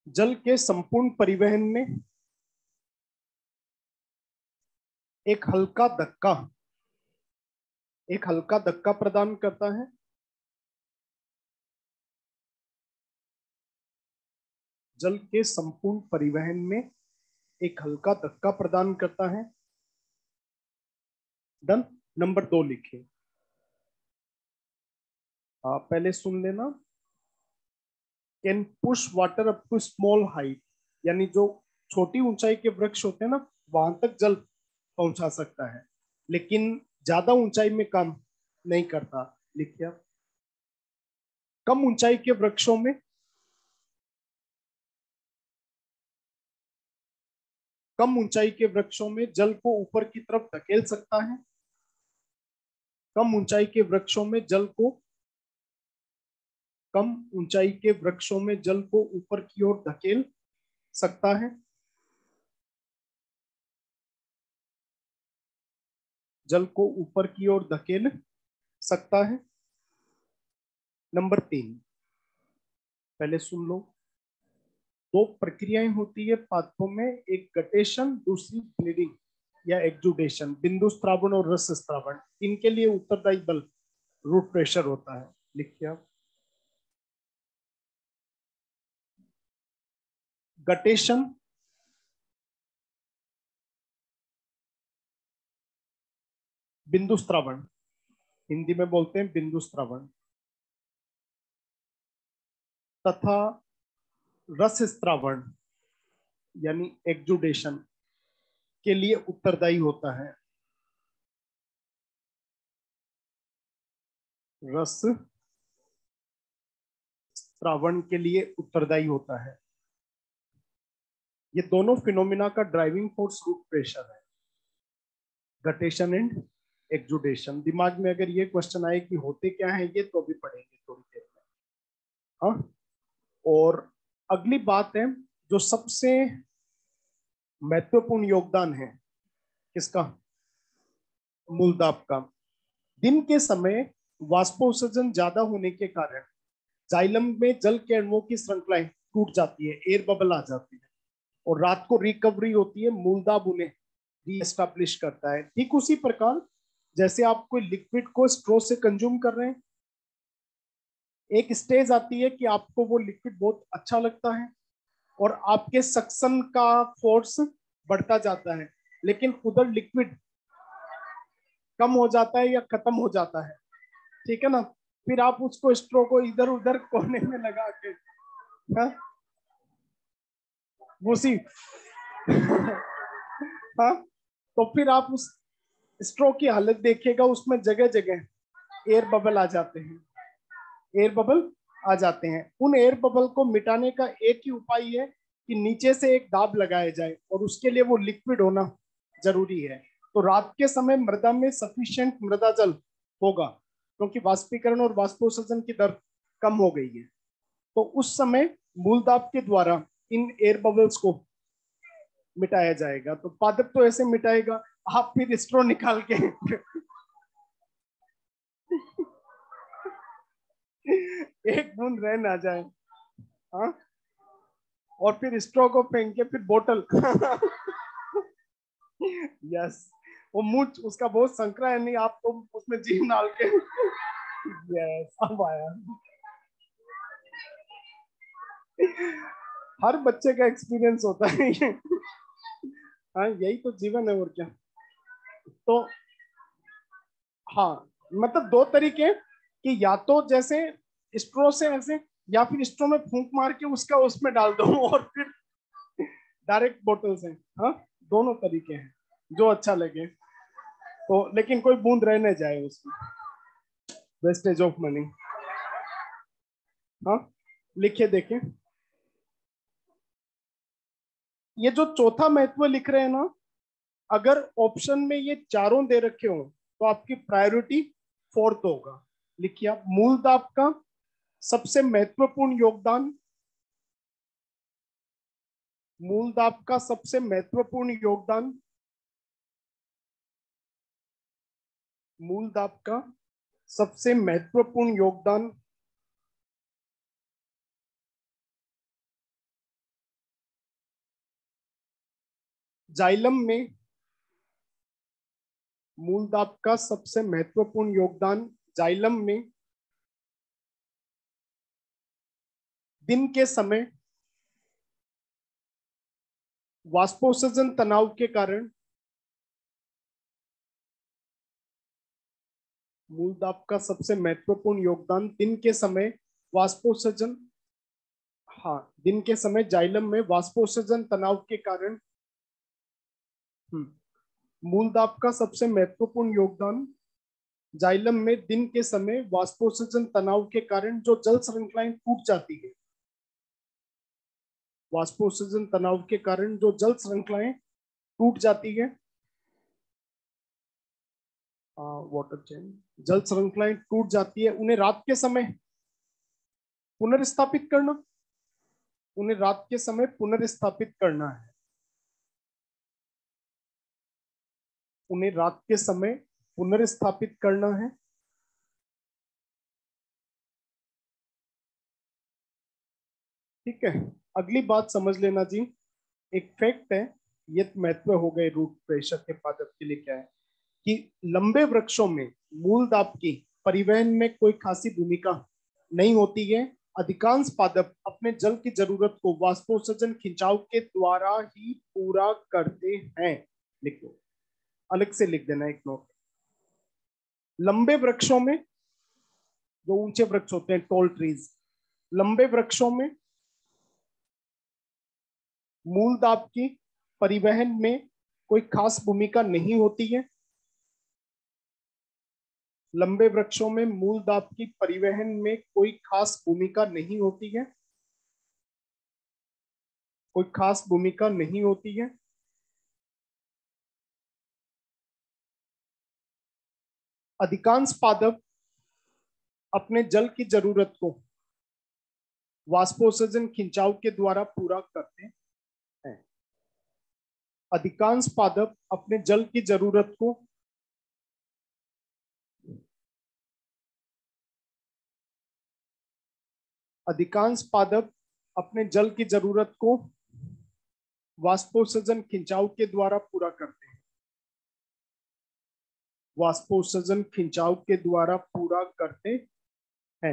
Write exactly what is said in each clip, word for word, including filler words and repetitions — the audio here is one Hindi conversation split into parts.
जल के संपूर्ण परिवहन में एक हल्का धक्का एक हल्का धक्का प्रदान करता है। जल के संपूर्ण परिवहन में एक हल्का धक्का प्रदान करता है। डन। नंबर दो लिखिए। आप पहले सुन लेना। Can push water up to small height, यानी जो छोटी ऊंचाई के वृक्ष होते हैं ना, वहां तक जल पहुंचा सकता है, लेकिन ज्यादा ऊंचाई में काम नहीं करता। लिखिए आप। कम ऊंचाई के वृक्षों में कम ऊंचाई के वृक्षों में जल को ऊपर की तरफ धकेल सकता है। कम ऊंचाई के वृक्षों में जल को कम ऊंचाई के वृक्षों में जल को ऊपर की ओर धकेल सकता है। जल को ऊपर की ओर धकेल सकता है। नंबर तीन, पहले सुन लो। दो प्रक्रियाएं होती है पादपों में, एक गटेशन, दूसरी ब्लीडिंग या एक्जुडेशन। बिंदु स्त्रावण और रस स्त्रावण, इनके लिए उत्तरदायी बल रूट प्रेशर होता है। लिखिए आप। गटेशन, बिंदु स्त्रावण, हिंदी में बोलते हैं बिंदु स्त्रावण, तथा रस स्त्रावण यानी एक्जुडेशन के लिए उत्तरदायी होता है। रस स्त्रावण के लिए उत्तरदायी होता है। ये दोनों फिनोमिना का ड्राइविंग फोर्स रूट प्रेशर है, गटेशन एंड एक्जुडेशन। दिमाग में अगर ये क्वेश्चन आए कि होते क्या है ये, तो भी पढ़ेंगे थोड़ी देर में। हाँ, और अगली बात है जो सबसे महत्वपूर्ण योगदान है किसका? मूलदाब का। दिन के समय वाष्पोत्सर्जन ज्यादा होने के कारण जाइलम में जल के अणुओं की श्रृंखलाएं टूट जाती है, एयर बबल आ जाती है, और रात को रिकवरी होती है, मूलदाब उन्हें रीएस्टैब्लिश करता है। ठीक उसी प्रकार जैसे आप कोई लिक्विड को स्ट्रो से कंज्यूम कर रहे हैं, एक स्टेज आती है कि आपको वो लिक्विड बहुत अच्छा लगता है और आपके सक्शन का फोर्स बढ़ता जाता है, लेकिन उधर लिक्विड कम हो जाता है या खत्म हो जाता है। ठीक है ना? फिर आप उसको स्ट्रो को इधर उधर कोने में लगा के, हाँ, उसी हाँ, तो फिर आप उस स्ट्रो की हालत देखिएगा, उसमें जगह जगह एयर बबल आ जाते हैं। एयर बबल आ जाते हैं। उन एयर बबल को मिटाने का एक ही उपाय है कि नीचे से एक दाब लगाया जाए, और उसके लिए वो लिक्विड होना जरूरी है। तो रात के समय मृदा में सफिशिएंट मृदा जल होगा, क्योंकि वाष्पीकरण और वाष्पोत्सर्जन की दर कम हो गई है। तो उस समय मूल दाब के द्वारा इन एयर बबल्स को मिटाया जाएगा। तो पादप तो ऐसे मिटाएगा, आप फिर स्ट्रो निकाल के एक बूंद रह ना जाए, हाँ, और फिर स्ट्रो को फेंक के फिर बोतल यस, वो मुंह उसका बहुत संकरा है, नहीं आप तो उसमें जीभ डाल के यस, अब आया। हर बच्चे का एक्सपीरियंस होता है ये। हाँ, यही तो जीवन है, और क्या। तो हाँ, मतलब दो तरीके हैं कि या तो जैसे स्ट्रो से ऐसे, या फिर स्ट्रो में फूंक मार के उसका उसमें डाल दो और फिर डायरेक्ट बोतल से। हाँ, दोनों तरीके हैं, जो अच्छा लगे। तो लेकिन कोई बूंद रह न जाए उसमें, वेस्टेज ऑफ मनी। हाँ, लिखिए देखें। ये जो चौथा महत्व लिख रहे हैं ना, अगर ऑप्शन में ये चारों दे रखे हो तो आपकी प्रायोरिटी फोर्थ होगा। लिखिए आप। मूल दाब का सबसे महत्वपूर्ण योगदान मूल दाब का सबसे महत्वपूर्ण योगदान मूल दाब का सबसे महत्वपूर्ण योगदान जाइलम में मूल दाब का सबसे महत्वपूर्ण योगदान, जाइलम में दिन के समय वाष्पोत्सर्जन तनाव के कारण मूल दाब का सबसे महत्वपूर्ण योगदान दिन के समय वाष्पोत्सर्जन, हाँ, दिन के समय जाइलम में वाष्पोत्सर्जन तनाव के कारण मूल दाब का सबसे महत्वपूर्ण योगदान, जाइलम में दिन के समय वाष्पोत्सर्जन तनाव के कारण जो जल श्रृंखलाएं टूट जाती है, वाष्पोत्सर्जन तनाव के कारण जो जल श्रृंखलाएं टूट जाती है, वाटर चेन, जल श्रृंखलाएं टूट जाती है, उन्हें रात के समय पुनर्स्थापित करना, उन्हें रात के समय पुनर्स्थापित करना है, उन्हें रात के समय पुनर्स्थापित करना है। ठीक है, अगली बात समझ लेना जी, एक फैक्ट है, ये महत्व हो गए रूट प्रेशर के पादप के लिए, क्या है कि लंबे वृक्षों में मूल दाब की परिवहन में कोई खासी भूमिका नहीं होती है। अधिकांश पादप अपने जल की जरूरत को वाष्पोत्सर्जन खिंचाव के द्वारा ही पूरा करते हैं। लिख लो, अलग से लिख देना एक नोट। लंबे वृक्षों में, जो ऊंचे वृक्ष होते हैं, टॉल ट्रीज, लंबे वृक्षों में मूल दाब की परिवहन में कोई खास भूमिका नहीं होती है। लंबे वृक्षों में मूल दाब की परिवहन में कोई खास भूमिका नहीं होती है, कोई खास भूमिका नहीं होती है। अधिकांश पादप अपने जल की जरूरत को वाष्पोत्सर्जन खिंचाव के द्वारा पूरा करते हैं। अधिकांश पादप अपने जल की जरूरत को अधिकांश पादप अपने जल की जरूरत को वाष्पोत्सर्जन खिंचाव के द्वारा पूरा करते हैं, वाष्पोत्सर्जन खिंचाव के द्वारा पूरा करते हैं।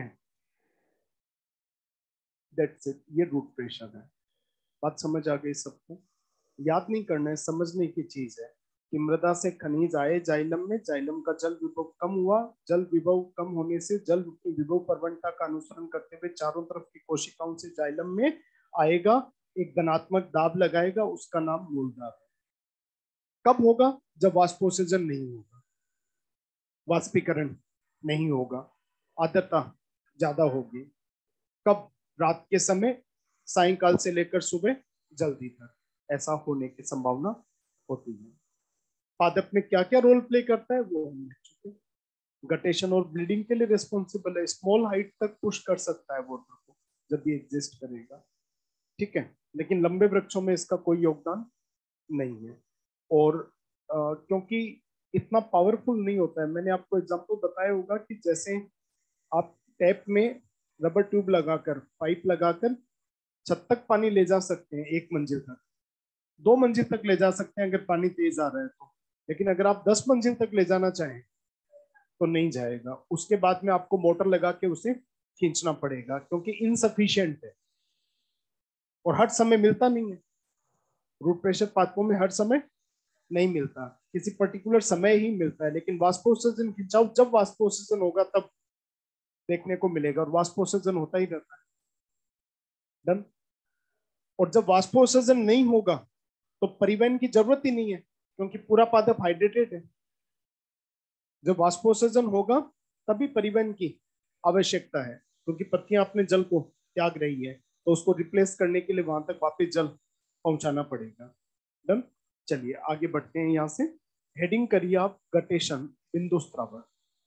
दैट्स इट, ये रूट प्रेशर है। बात समझ आ गई सबको? याद नहीं करना है, समझने की चीज है कि मृदा से खनिज आए जाइलम में, जाइलम का जल विभव कम हुआ, जल विभव कम होने से जल की विभव प्रवणता का अनुसरण करते हुए चारों तरफ की कोशिकाओं से जाइलम में आएगा, एक धनात्मक दाब लगाएगा, उसका नाम मूल दाब है। कब होगा? जब वाष्पोत्सर्जन नहीं होगा, वाष्पीकरण नहीं होगा, आर्द्रता ज्यादा होगी। कब? रात के समय, सायंकाल से लेकर सुबह जल्दी तक ऐसा होने की संभावना होती है। पादप में क्या क्या रोल प्ले करता है वो हम देख चुके। गटेशन और ब्लीडिंग के लिए रिस्पॉन्सिबल है, स्मॉल हाइट तक पुश कर सकता है वाटर को जब ये एग्जिस्ट करेगा। ठीक है, लेकिन लंबे वृक्षों में इसका कोई योगदान नहीं है, और आ, क्योंकि इतना पावरफुल नहीं होता है। मैंने आपको एग्जांपल बताया होगा कि जैसे आप टैप में रबर ट्यूब लगाकर, पाइप लगाकर छत तक पानी ले जा सकते हैं, एक मंजिल तक, दो मंजिल तक ले जा सकते हैं अगर पानी तेज आ रहा है तो, लेकिन अगर आप दस मंजिल तक ले जाना चाहें तो नहीं जाएगा। उसके बाद में आपको मोटर लगा के उसे खींचना पड़ेगा, क्योंकि इनसफिशियंट है और हर समय मिलता नहीं है। रूट प्रेशर पादपों में हर समय नहीं मिलता, किसी पर्टिकुलर समय ही मिलता है। लेकिन वाष्पोत्सर्जन खिंचाव, जब वाष्पोत्सर्जन होगा तब देखने को मिलेगा, और वाष्पोत्सर्जन होता ही रहता है। डन। और जब वाष्पोत्सर्जन नहीं होगा तो परिवहन की जरूरत ही नहीं है, क्योंकि पूरा पादप हाइड्रेटेड है। जब वाष्पोत्सर्जन होगा तभी परिवहन की आवश्यकता है, क्योंकि पत्तियां अपने जल को त्याग रही है, तो उसको रिप्लेस करने के लिए वहां तक वापस जल पहुंचाना पड़ेगा। डन। चलिए आगे बढ़ते हैं, यहां से हेडिंग करिए आप, गटेशन, बिंदु स्त्राव।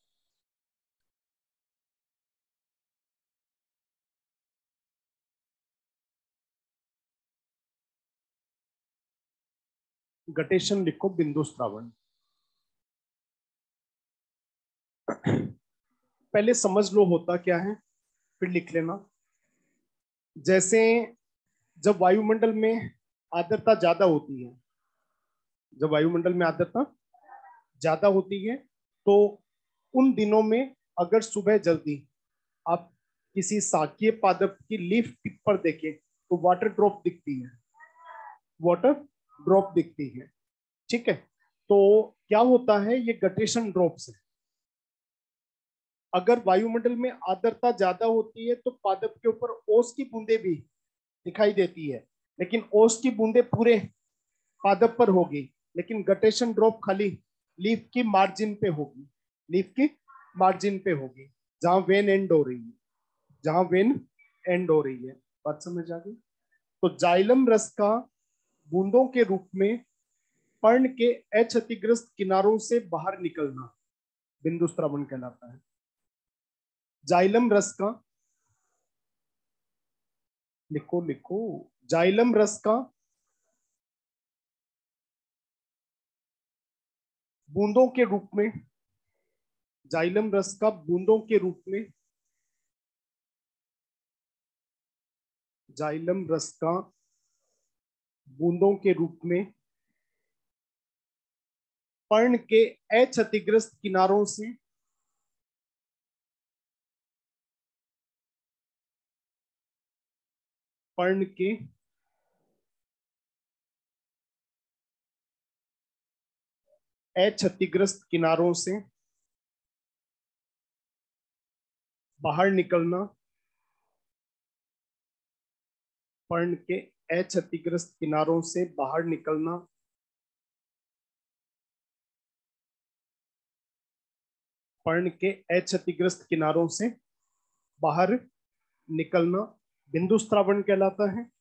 गटेशन लिखो, बिंदु स्त्रावण। पहले समझ लो होता क्या है, फिर लिख लेना। जैसे जब वायुमंडल में आर्द्रता ज्यादा होती है जब वायुमंडल में आर्द्रता ज्यादा होती है तो उन दिनों में अगर सुबह जल्दी आप किसी साकीय पादप की लीफ टिप पर देखें तो वाटर ड्रॉप दिखती है, वाटर ड्रॉप दिखती है। ठीक है, तो क्या होता है, ये गटेशन ड्रॉप्स है। अगर वायुमंडल में आर्द्रता ज्यादा होती है तो पादप के ऊपर ओस की बूंदें भी दिखाई देती है, लेकिन ओस की बूंदें पूरे पादप पर होगी, लेकिन गटेशन ड्रॉप खाली लीफ की मार्जिन पे होगी, लीफ की मार्जिन पे होगी, जहां वेन एंड हो रही है, जहां वेन एंड हो रही है। बात समझ आ गई? तो जाइलम रस का बूंदों के रूप में पर्ण के अक्षतिग्रस्त किनारों से बाहर निकलना बिंदु स्त्रावण कहलाता है। जाइलम रस का, लिखो लिखो, जाइलम रस का बूंदों के रूप में, जाइलम रस का बूंदों के रूप में, जाइलम रस का बूंदों के रूप में पर्ण के अक्षतिग्रस्त किनारों से, पर्ण के अक्षतिग्रस्त किनारों से बाहर निकलना, पर्ण के अक्षतिग्रस्त किनारों से बाहर निकलना, पर्ण के अक्षतिग्रस्त किनारों से बाहर निकलना बिंदु स्त्रावण कहलाता है।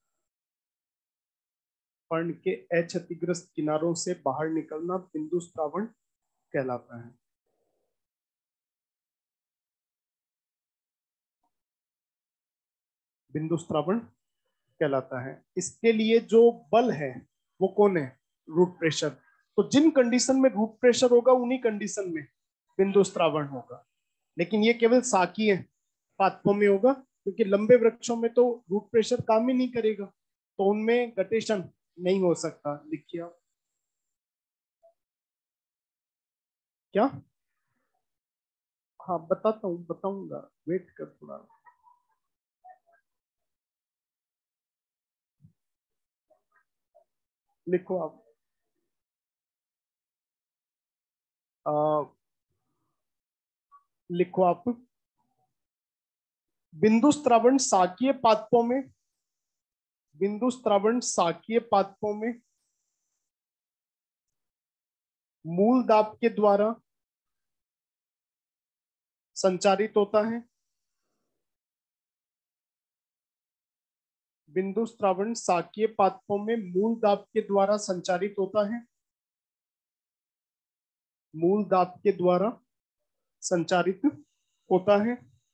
पर्ण के अक्षतिग्रस्त किनारों से बाहर निकलना बिंदु स्त्रावण कहलाता है। बिंदु स्त्रावण कहलाता है। इसके लिए जो बल है वो कौन है? Root pressure. तो जिन कंडीशन में रूट प्रेशर होगा उन्हीं कंडीशन में बिंदु स्त्रावण होगा, लेकिन ये केवल साकीय पादपों में होगा, क्योंकि लंबे वृक्षों में तो रूट प्रेशर काम ही नहीं करेगा, तो उनमें गटेशन नहीं हो सकता। लिखिए आप। क्या? हाँ बताता हूँ, बताऊंगा, वेट कर थोड़ा। लिखो आप। आ, लिखो आप। बिंदु स्त्रावण साकीय पादपों में, बिंदु स्त्रावण साकीय पादपों में मूल दाब के द्वारा संचारित होता है। बिंदु स्त्रावण साकीय पादपों में मूल दाब के द्वारा संचारित होता है, मूल दाब के द्वारा संचारित होता है।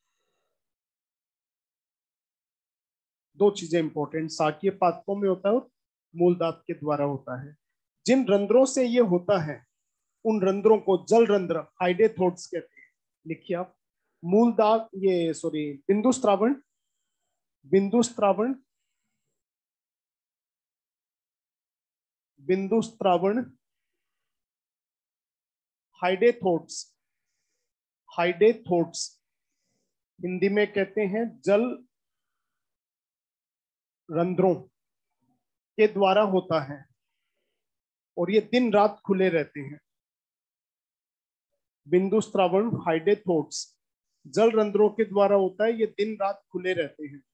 दो चीजें इंपॉर्टेंट, साकीय पादपों में होता है और मूल दाब के द्वारा होता है। जिन रंध्रों से ये होता है उन रंध्रों को जल रंध्र, हाइडेथोड्स कहते हैं। लिखिए आप। मूल दाब, ये सॉरी, बिंदु स्त्रावण, बिंदु स्त्रावण, बिंदु स्त्रावण हाइडेथोड्स, हाइडेथोड्स हिंदी में कहते हैं जल रंध्रों के द्वारा होता है, और ये दिन रात खुले रहते हैं। बिंदु स्त्रावण हाइडेथोड्स जल रंध्रों के द्वारा होता है, ये दिन रात खुले रहते हैं।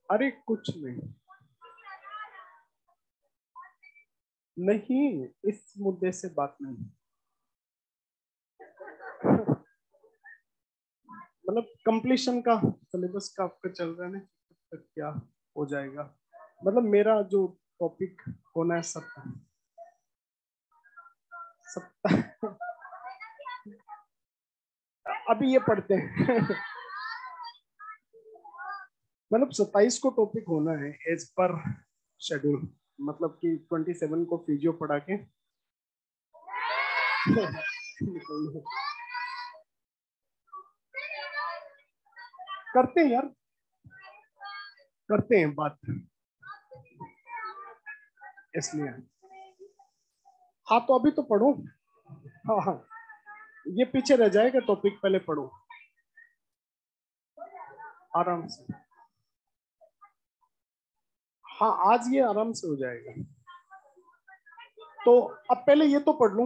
अरे कुछ नहीं, नहीं इस मुद्दे से बात नहीं। मतलब कंप्लीशन का सिलेबस का आपका चल रहा है ना, तब तक क्या हो जाएगा। मतलब मेरा जो टॉपिक होना है सब सब अभी ये पढ़ते हैं। मतलब सत्ताईस को टॉपिक होना है एज पर शेड्यूल। मतलब कि ट्वेंटी सेवन को फिजियो पढ़ा के करते हैं यार, करते हैं बात, इसलिए। हाँ तो अभी तो पढ़ो। हाँ हाँ, ये पीछे रह जाएगा टॉपिक, पहले पढ़ो आराम से। हाँ आज ये आराम से हो जाएगा। तो अब पहले ये तो पढ़ लूं,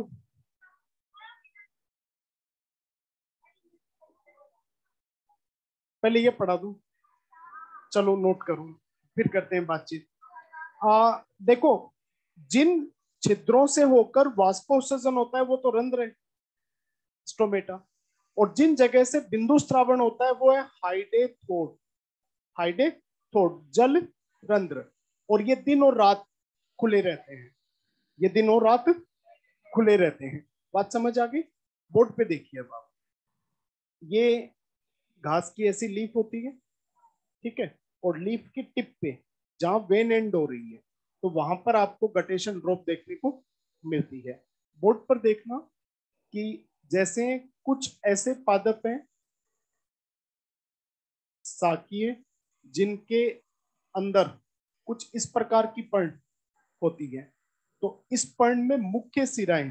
पहले ये पढ़ा दूं। चलो नोट करूं, फिर करते हैं बातचीत। आ, देखो, जिन छिद्रों से होकर वाष्पोत्सर्जन होता है वो तो रंध्र है, स्टोमेटा। और जिन जगह से बिंदु स्त्रावण होता है वो है हाइडेथोड। हाइडेथोड जल रंध्र। और ये दिन और रात खुले रहते हैं, ये दिन और रात खुले रहते हैं। बात समझ आ गई? बोर्ड पे देखिए अब आप, ये घास की ऐसी लीफ होती है, ठीक है, और लीफ की टिप पे जहां वेन एंड हो रही है, तो वहां पर आपको गटेशन ड्रॉप देखने को मिलती है। बोर्ड पर देखना कि जैसे कुछ ऐसे पादप हैं साकीय, जिनके अंदर कुछ इस प्रकार की पर्ण होती है। तो इस पर्ण में मुख्य सिराएं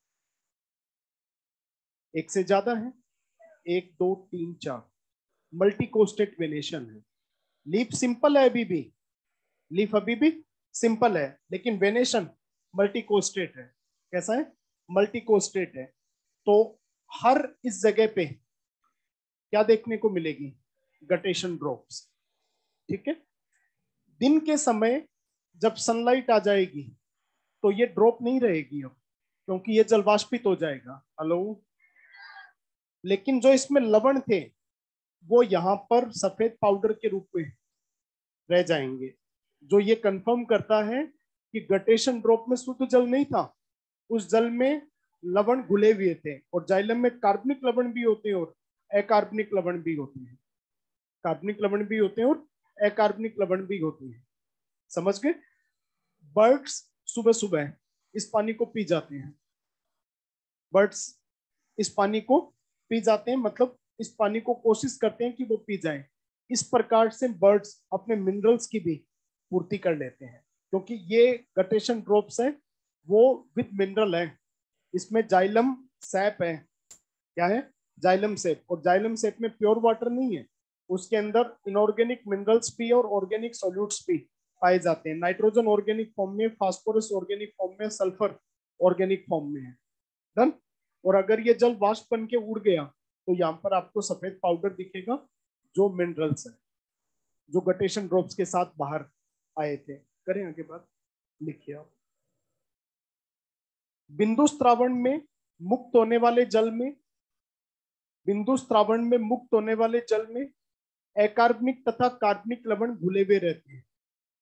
एक से ज्यादा है, एक दो तीन चार, मल्टीकोस्टेट वेनेशन है। लीफ सिंपल है अभी भी, लीफ अभी भी सिंपल है, लेकिन वेनेशन मल्टीकोस्टेट है। कैसा है? मल्टीकोस्टेट है। तो हर इस जगह पे क्या देखने को मिलेगी? गटेशन ड्रॉप्स, ठीक है। दिन के समय जब सनलाइट आ जाएगी तो ये ड्रॉप नहीं रहेगी अब, क्योंकि ये जल वाष्पित हो जाएगा। हेलो। लेकिन जो इसमें लवण थे वो यहाँ पर सफेद पाउडर के रूप में रह जाएंगे, जो ये कंफर्म करता है कि गटेशन ड्रॉप में शुद्ध जल नहीं था, उस जल में लवण घुले हुए थे। और जाइलम में कार्बनिक लवण भी होते हैं और अकार्बनिक लवण भी होते हैं। कार्बनिक लवण भी होते हैं और अकार्बनिक लवण भी होते हैं। समझ गए? बर्ड्स सुबह सुबह इस पानी को पी जाते हैं, बर्ड्स इस पानी को पी जाते हैं, मतलब इस पानी को कोशिश करते हैं कि वो पी जाए। इस प्रकार से बर्ड्स अपने मिनरल्स की भी पूर्ति कर लेते हैं, क्योंकि ये गटेशन ड्रॉप्स है वो विद मिनरल है। इसमें जाइलम सैप है। क्या है? Xylem sap. और जाइलम सेप में प्योर वाटर नहीं है, उसके अंदर इनऑर्गेनिक मिनरल्स भी और ऑर्गेनिक सॉल्यूट्स भी पाए जाते हैं। नाइट्रोजन ऑर्गेनिक फॉर्म में, फास्फोरस ऑर्गेनिक फॉर्म में, सल्फर ऑर्गेनिक फॉर्म में है। डन। और अगर ये जल वाष्प बन के उड़ गया तो यहाँ पर आपको सफेद पाउडर दिखेगा, जो मिनरल्स है, जो गटेशन ड्रॉप्स के साथ बाहर आए थे। करें आगे बात, लिखिए आप। बिंदु स्त्रावण में मुक्त होने वाले जल में, बिंदु स्त्रावण में मुक्त होने वाले जल में अकार्बनिक तथा कार्बनिक लवण घुले हुए रहते हैं।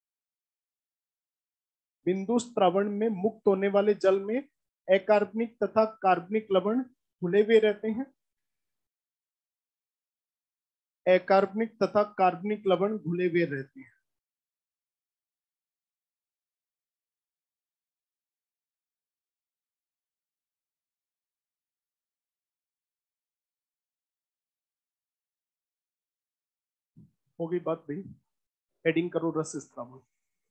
बिंदु स्त्रावण में मुक्त होने वाले जल में अकार्बनिक तथा कार्बनिक लवण घुले हुए रहते हैं। अकार्बनिक तथा कार्बनिक लवण घुले हुए रहते हैं। हो गई बात भाई? हेडिंग करो रस स्त्रावण,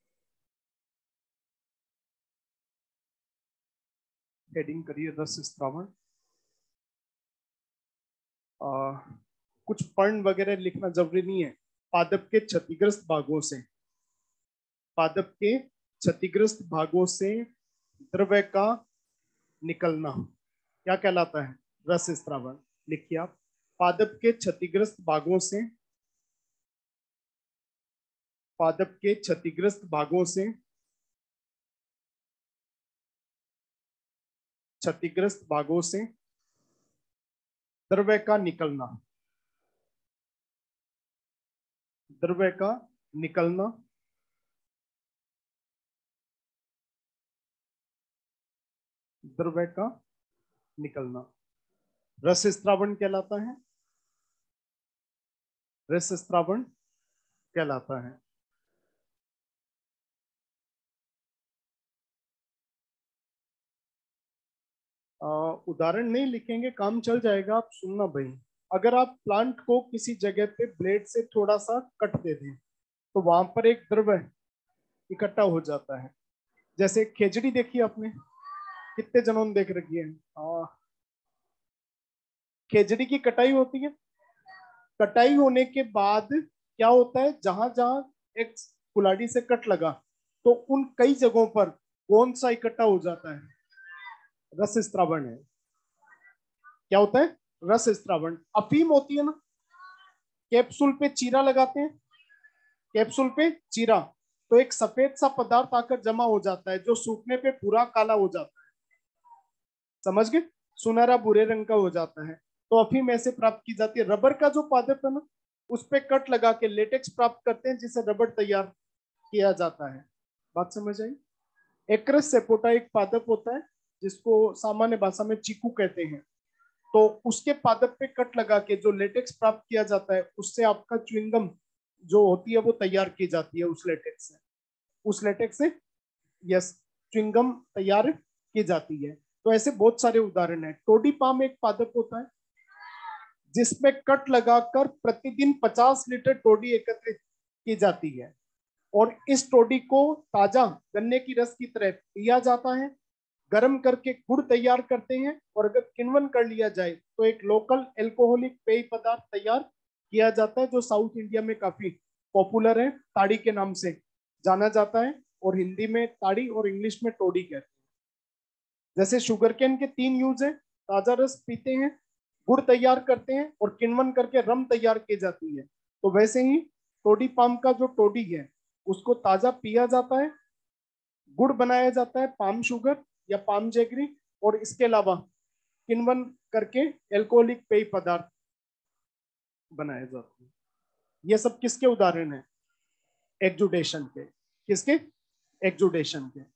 हेडिंग करिए रस स्त्रावण। आ, कुछ पर्ण वगैरह लिखना जरूरी नहीं है। पादप के क्षतिग्रस्त भागों से, पादप के क्षतिग्रस्त भागों से द्रव्य का निकलना क्या कहलाता है? रस स्त्रावण। लिखिए आप। पादप के क्षतिग्रस्त भागों से पादप के क्षतिग्रस्त भागों से क्षतिग्रस्त भागों से द्रव्य का निकलना द्रव्य का निकलना द्रव्य का निकलना रस स्त्रावण कहलाता है रस स्त्रावण कहलाता है। उदाहरण नहीं लिखेंगे, काम चल जाएगा, आप सुनना भाई। अगर आप प्लांट को किसी जगह पे ब्लेड से थोड़ा सा कट दे दें तो वहां पर एक द्रव्य इकट्ठा हो जाता है। जैसे खेजड़ी देखी आपने, कितने जनों ने देख रखी है? आ, खेजड़ी की कटाई होती है। कटाई होने के बाद क्या होता है, जहां जहां एक कुल्हाड़ी से कट लगा तो उन कई जगहों पर कौन सा इकट्ठा हो जाता है? रस स्त्रावण है। क्या होता है? रस स्त्रावण। अफीम होती है ना, कैप्सूल पे चीरा लगाते हैं, कैप्सूल पे चीरा, तो एक सफेद सा पदार्थ आकर जमा हो जाता है जो सूखने पे पूरा काला हो जाता है। समझ गए? सुनहरा भूरे रंग का हो जाता है। तो अफीम ऐसे प्राप्त की जाती है। रबर का जो पादप है ना, उस पे कट लगा के लेटेक्स प्राप्त करते हैं जिसे रबर तैयार किया जाता है। बात समझ आई? एक्रस सेपोटा एक पादप होता है जिसको सामान्य भाषा में चीकू कहते हैं। तो उसके पादप पे कट लगा के जो लेटेक्स प्राप्त किया जाता है, उससे आपका च्युइंगम जो होती है वो तैयार की जाती है उस लेटेक्स से उस लेटेक्स से यस, च्युइंगम तैयार की जाती है। तो ऐसे बहुत सारे उदाहरण है। टोडी पाम एक पादप होता है जिसमें कट लगाकर प्रतिदिन पचास लीटर टोडी एकत्रित की जाती है और इस टोडी को ताजा गन्ने की रस की तरह पिया जाता है। गर्म करके गुड़ तैयार करते हैं और अगर किण्वन कर लिया जाए तो एक लोकल एल्कोहलिक पेय पदार्थ तैयार किया जाता है जो साउथ इंडिया में काफी पॉपुलर है, ताड़ी के नाम से जाना जाता है और हिंदी में ताड़ी और इंग्लिश में टोडी कहते हैं। जैसे शुगर केन के तीन यूज है, ताजा रस पीते हैं, गुड़ तैयार करते हैं और किण्वन करके रम तैयार की जाती है। तो वैसे ही टोडी पाम का जो टोडी है उसको ताजा पिया जाता है, गुड़ बनाया जाता है, पाम शुगर या पाम जैगरी, और इसके अलावा किण्वन करके एल्कोहलिक पेय पदार्थ बनाए जाते हैं। ये सब किसके उदाहरण है? एक्जुडेशन के। किसके? एक्जुडेशन के।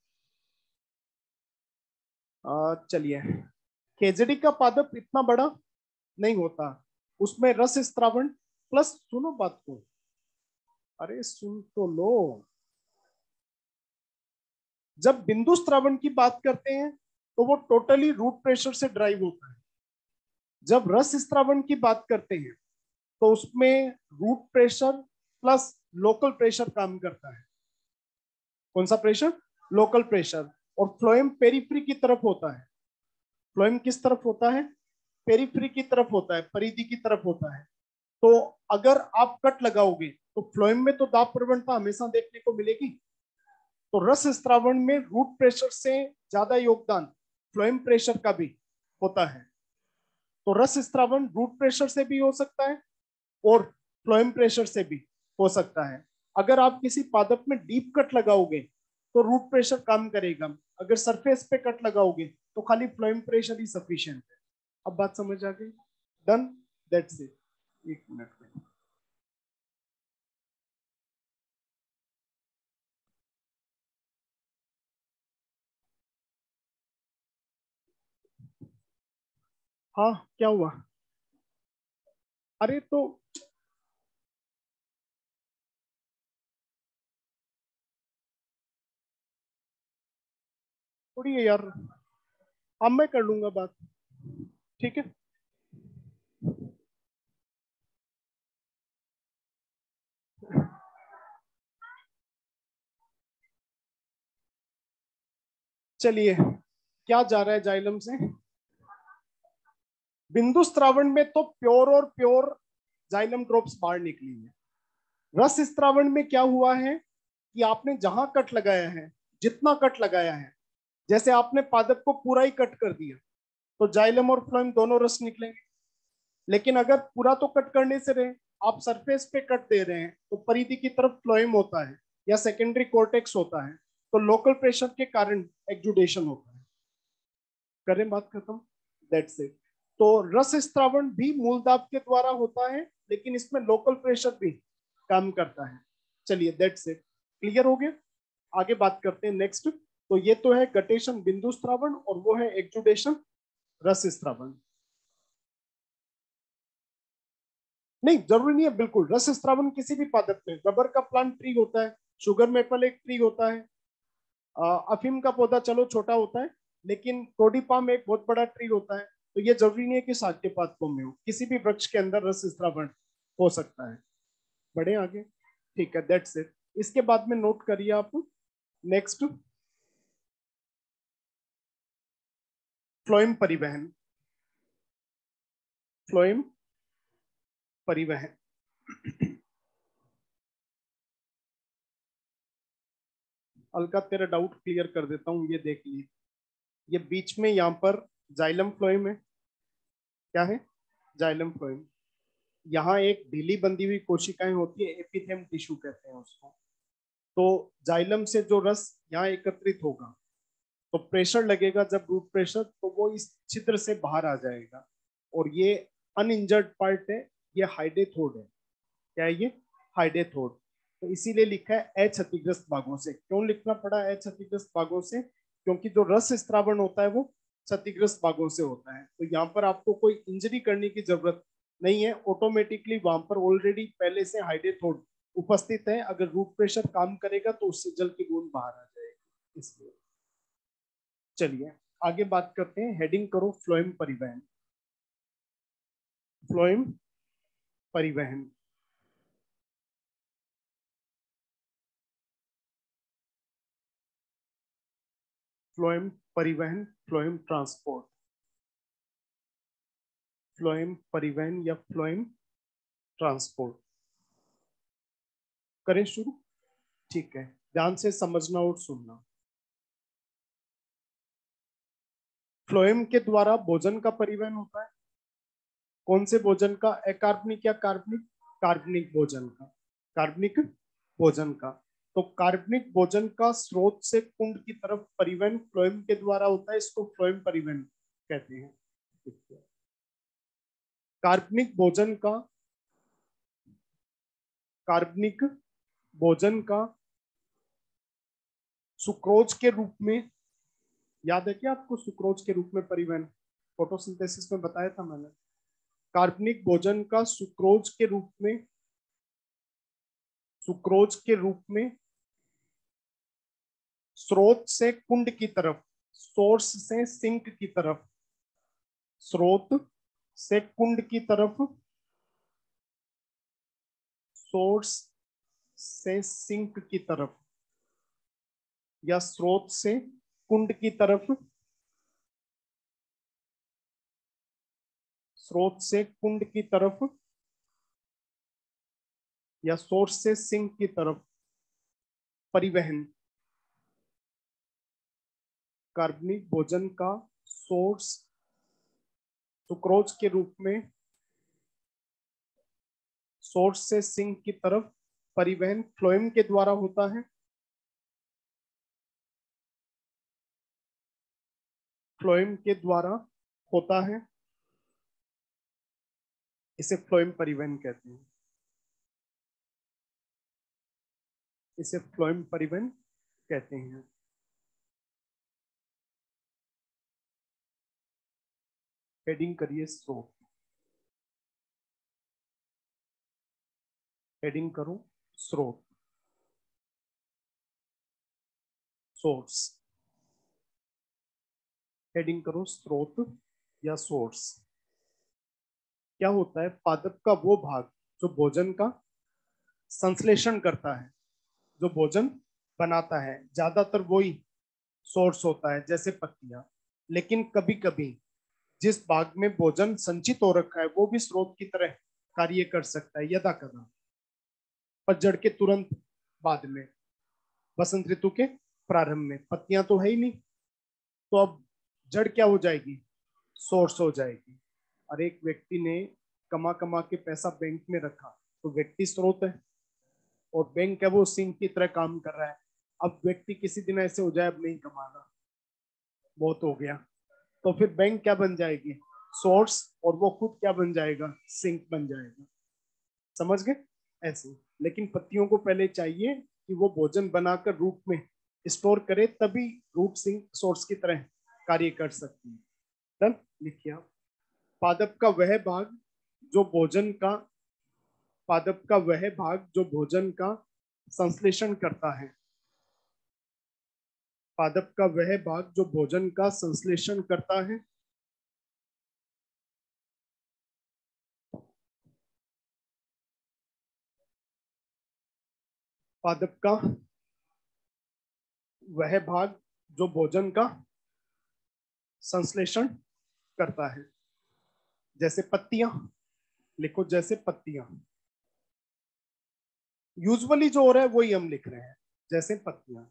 चलिए, खेजड़ी का पादप इतना बड़ा नहीं होता, उसमें रस स्त्रावण प्लस, सुनो बात को, अरे सुन तो लो, जब बिंदु स्त्रावण की बात करते हैं तो वो टोटली रूट प्रेशर से ड्राइव होता है। जब रस स्त्रावण की बात करते हैं तो उसमें root pressure plus local pressure काम करता है। कौन सा प्रेशर? Local pressure. और फ्लोएम पेरिफ्री की तरफ होता है। फ्लोएम किस तरफ होता है? पेरिफ्री की तरफ होता है, परिधि की तरफ होता है। तो अगर आप कट लगाओगे तो फ्लोएम में तो दाब प्रवणता हमेशा देखने को मिलेगी। तो रस स्त्रावण में रूट प्रेशर से ज्यादा योगदान फ्लोएम प्रेशर का भी होता है। तो रस स्त्रावण रूट प्रेशर से भी हो सकता है और फ्लोएम प्रेशर से भी हो सकता है। अगर आप किसी पादप में डीप कट लगाओगे तो रूट प्रेशर काम करेगा, अगर सरफेस पे कट लगाओगे तो खाली फ्लोएम प्रेशर ही सफिशिएंट है। अब बात समझ आ गई? Done, that's it. एक मिनट में हाँ, क्या हुआ? अरे तो थोड़ी है यार, अब मैं कर लूंगा बात, ठीक है? चलिए, क्या जा रहा है जाइलम से? बिंदु स्त्रावण में तो प्योर और प्योर जाइलम ड्रॉप्स बाहर निकली है। रस स्त्रावण में क्या हुआ है कि आपने जहां कट लगाया है, जितना कट लगाया है, जैसे आपने पादप को पूरा ही कट कर दिया तो जाइलम और फ्लोएम दोनों रस निकलेंगे। लेकिन अगर पूरा तो कट करने से रहे, आप सरफेस पे कट दे रहे हैं तो परिधि की तरफ फ्लोएम होता है या सेकेंडरी कोर्टेक्स होता है, तो लोकल प्रेशर के कारण एक्जुडेशन होता है। करें बात खत्म, दैट्स इट। तो रस स्त्रावण भी मूल दाब के द्वारा होता है, लेकिन इसमें लोकल प्रेशर भी काम करता है। चलिए दैट्स इट, क्लियर हो गया। आगे बात करते हैं नेक्स्ट। तो ये तो है गटेशन बिंदु स्त्रावण और वो है एक्जुडेशन रस स्त्रावण। नहीं जरूरी नहीं है, बिल्कुल रस स्त्रावण किसी भी पादप में, रबर का प्लांट ट्री होता है, शुगर मेपल एक ट्री होता है, अफीम का पौधा चलो छोटा होता है, लेकिन कोडी पाम एक बहुत बड़ा ट्री होता है। तो ये जरूरी नहीं है कि साक्ष्य पादपों में हो, किसी भी वृक्ष के अंदर रस स्त्रावण हो सकता है। बढ़े आगे, ठीक है, दैट्स इट। इसके बाद में नोट करिए आप नेक्स्ट, फ्लोएम परिवहन। फ्लोएम परिवहन अलका तेरा डाउट क्लियर कर देता हूं, ये देख लिए। ये बीच में यहाँ पर जाइलम फ्लोएम है, क्या है, जाइलम फ्लोएम। यहाँ एक ढीली बंधी हुई कोशिकाएं होती है, एपिथेम टिश्यू कहते हैं उसको। तो जाइलम से जो रस यहाँ एकत्रित होगा, तो प्रेशर लगेगा जब रूट प्रेशर, तो वो इस छिद्र से बाहर आ जाएगा। और ये अनइंजर्ड पार्ट है, ये हाइडेथोड है। क्या है ये, हाइडेथोड। तो इसीलिए लिखा है अक्षतिग्रस्त भागों से। क्यों लिखना पड़ा अक्षतिग्रस्त भागों से, क्योंकि जो रस स्त्रावण होता है वो क्षतिग्रस्त भागों से होता है। तो यहाँ पर आपको कोई इंजरी करने की जरूरत नहीं है, ऑटोमेटिकली वहां पर ऑलरेडी पहले से हाइडेथोड उपस्थित है। अगर रूट प्रेशर काम करेगा तो उससे जल की बूंद बाहर आ जाएगी, इसलिए। चलिए आगे बात करते हैं, हेडिंग करो फ्लोएम परिवहन। फ्लोएम परिवहन, फ्लोएम परिवहन, फ्लोएम ट्रांसपोर्ट, फ्लोएम परिवहन या फ्लोएम ट्रांसपोर्ट। करें शुरू, ठीक है, ध्यान से समझना और सुनना। फ्लोएम के द्वारा भोजन का परिवहन होता है। कौन से भोजन का, अकार्बनिक या कार्बनिक, कार्बनिक भोजन का, कार्बनिक भोजन का। तो कार्बनिक भोजन का स्रोत से कुंड की तरफ परिवहन फ्लोएम के द्वारा होता है, इसको फ्लोएम परिवहन कहते हैं। कार्बनिक भोजन का, कार्बनिक भोजन का सुक्रोज के रूप में, याद है क्या आपको सुक्रोज के रूप में परिवहन, फोटोसिंथेसिस में बताया था मैंने। कार्बनिक भोजन का सुक्रोज के रूप में, सुक्रोज के रूप में स्रोत से कुंड की तरफ, सोर्स से सिंक की तरफ, स्रोत से कुंड की तरफ, सोर्स से सिंक की तरफ, या स्रोत से कुंड की तरफ, स्रोत से कुंड की तरफ, या सोर्स से सिंक की तरफ परिवहन। कार्बनिक भोजन का सोर्स सुक्रोज के रूप में सोर्स से सिंक की तरफ परिवहन फ्लोएम के द्वारा होता है। फ्लोएम के द्वारा होता है, इसे फ्लोएम परिवहन कहते हैं, इसे फ्लोएम परिवहन कहते हैं। हेडिंग करिए स्रोत, हेडिंग करो स्रोत, सोर्स, हेडिंग करो स्रोत या सोर्स। क्या होता है, पादप का वो भाग जो भोजन का संश्लेषण करता है, जो भोजन बनाता है, ज्यादातर वही सोर्स होता है, जैसे पत्तियां। लेकिन कभी कभी जिस भाग में भोजन संचित हो रखा है वो भी स्रोत की तरह कार्य कर सकता है, यदा कदा, पतझड़ के तुरंत बाद में, बसंत ऋतु के प्रारंभ में। पत्तियां तो है ही नहीं, तो अब जड़ क्या हो जाएगी, सोर्स हो जाएगी। और एक व्यक्ति ने कमा कमा के पैसा बैंक में रखा, तो व्यक्ति स्रोत है और बैंक है वो सिंक की तरह काम कर रहा है। अब व्यक्ति किसी दिन ऐसे हो जाए अब नहीं कमाना, बहुत हो गया, तो फिर बैंक क्या बन जाएगी, सोर्स, और वो खुद क्या बन जाएगा, सिंक बन जाएगा। समझ गए? ऐसे। लेकिन पत्तियों को पहले चाहिए कि वो भोजन बनाकर रूट में स्टोर करे, तभी रूट सिंक सोर्स की तरह कार्य कर सकती है। डन, लिखिए आप। पादप का वह भाग जो भोजन का पादप का वह भाग जो भोजन का संश्लेषण करता है। पादप का वह भाग जो भोजन का संश्लेषण करता है। पादप का वह भाग जो भोजन का संश्लेषण करता है। जैसे पत्तियां, लिखो जैसे पत्तियां। यूजुअली जो हो रहा है वही हम लिख रहे हैं, जैसे पत्तियां,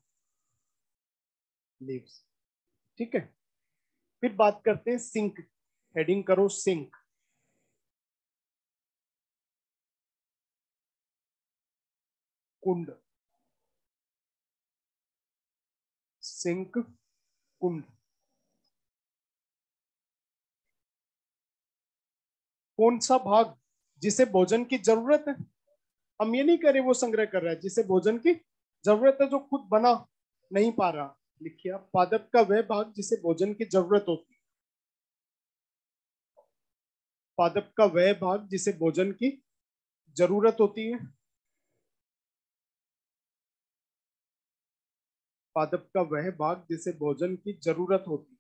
लीव्स। ठीक है, फिर बात करते हैं सिंक। हेडिंग करो सिंक। कुंड, सिंक, कुंड। कौन सा भाग जिसे भोजन की जरूरत है? हम ये नहीं करें वो संग्रह कर रहा है, जिसे भोजन की जरूरत है, जो खुद बना नहीं पा रहा। लिखिए आप, पादप का वह भाग जिसे भोजन की जरूरत होती है। पादप का वह भाग जिसे भोजन की जरूरत होती है। पादप का वह भाग जिसे भोजन की जरूरत होती है।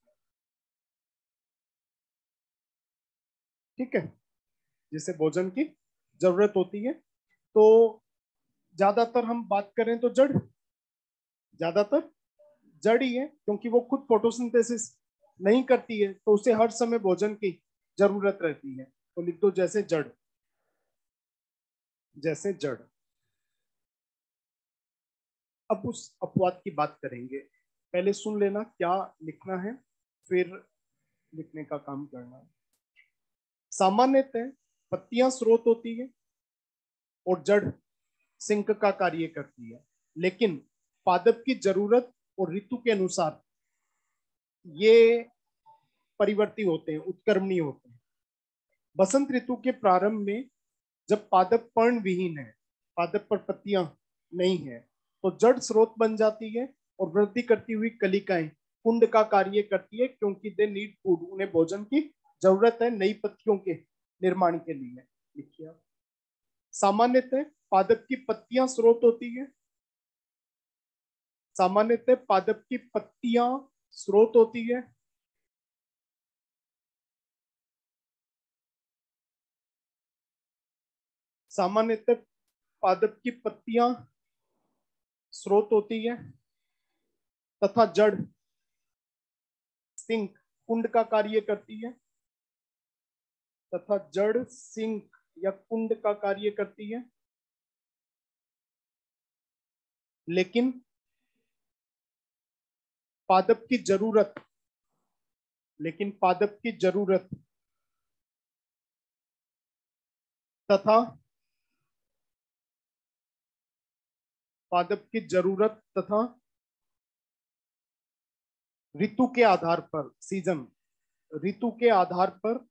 ठीक है, जिसे भोजन की जरूरत होती है। तो ज्यादातर हम बात करें तो जड़, ज्यादातर जड़ ही है, क्योंकि वो खुद फोटोसिंथेसिस नहीं करती है, तो उसे हर समय भोजन की जरूरत रहती है। तो लिख दो जैसे जड़, जैसे जड़। अब उस अपवाद की बात करेंगे, पहले सुन लेना क्या लिखना है, फिर लिखने का काम करना है। सामान्यतः पत्तियां स्रोत होती है और जड़ सिंक का कार्य करती है, लेकिन पादप की जरूरत और ऋतु के अनुसार ये परिवर्ती होते हैं, उत्क्रमणीय होते हैं। बसंत ऋतु के प्रारंभ में जब पादप पर्ण विहीन है, पादप पर पत्तियां नहीं है, तो जड़ स्रोत बन जाती है और वृद्धि करती हुई कलिकाएं कुंड का कार्य करती है, क्योंकि दे नीड फूड, उन्हें भोजन की जरूरत है नई पत्तियों के निर्माण के लिए। लिखिए आप, सामान्यतः पादप की पत्तियां स्रोत होती है। सामान्यतः पादप की पत्तियां स्रोत होती है। सामान्यतः पादप की पत्तियां स्रोत होती है तथा जड़ सिंक कुंड का कार्य करती है, तथा जड़ सिंक या कुंड का कार्य करती है। लेकिन पादप की जरूरत लेकिन पादप की जरूरत तथा पादप की जरूरत तथा ऋतु के आधार पर, सीजन, ऋतु के आधार पर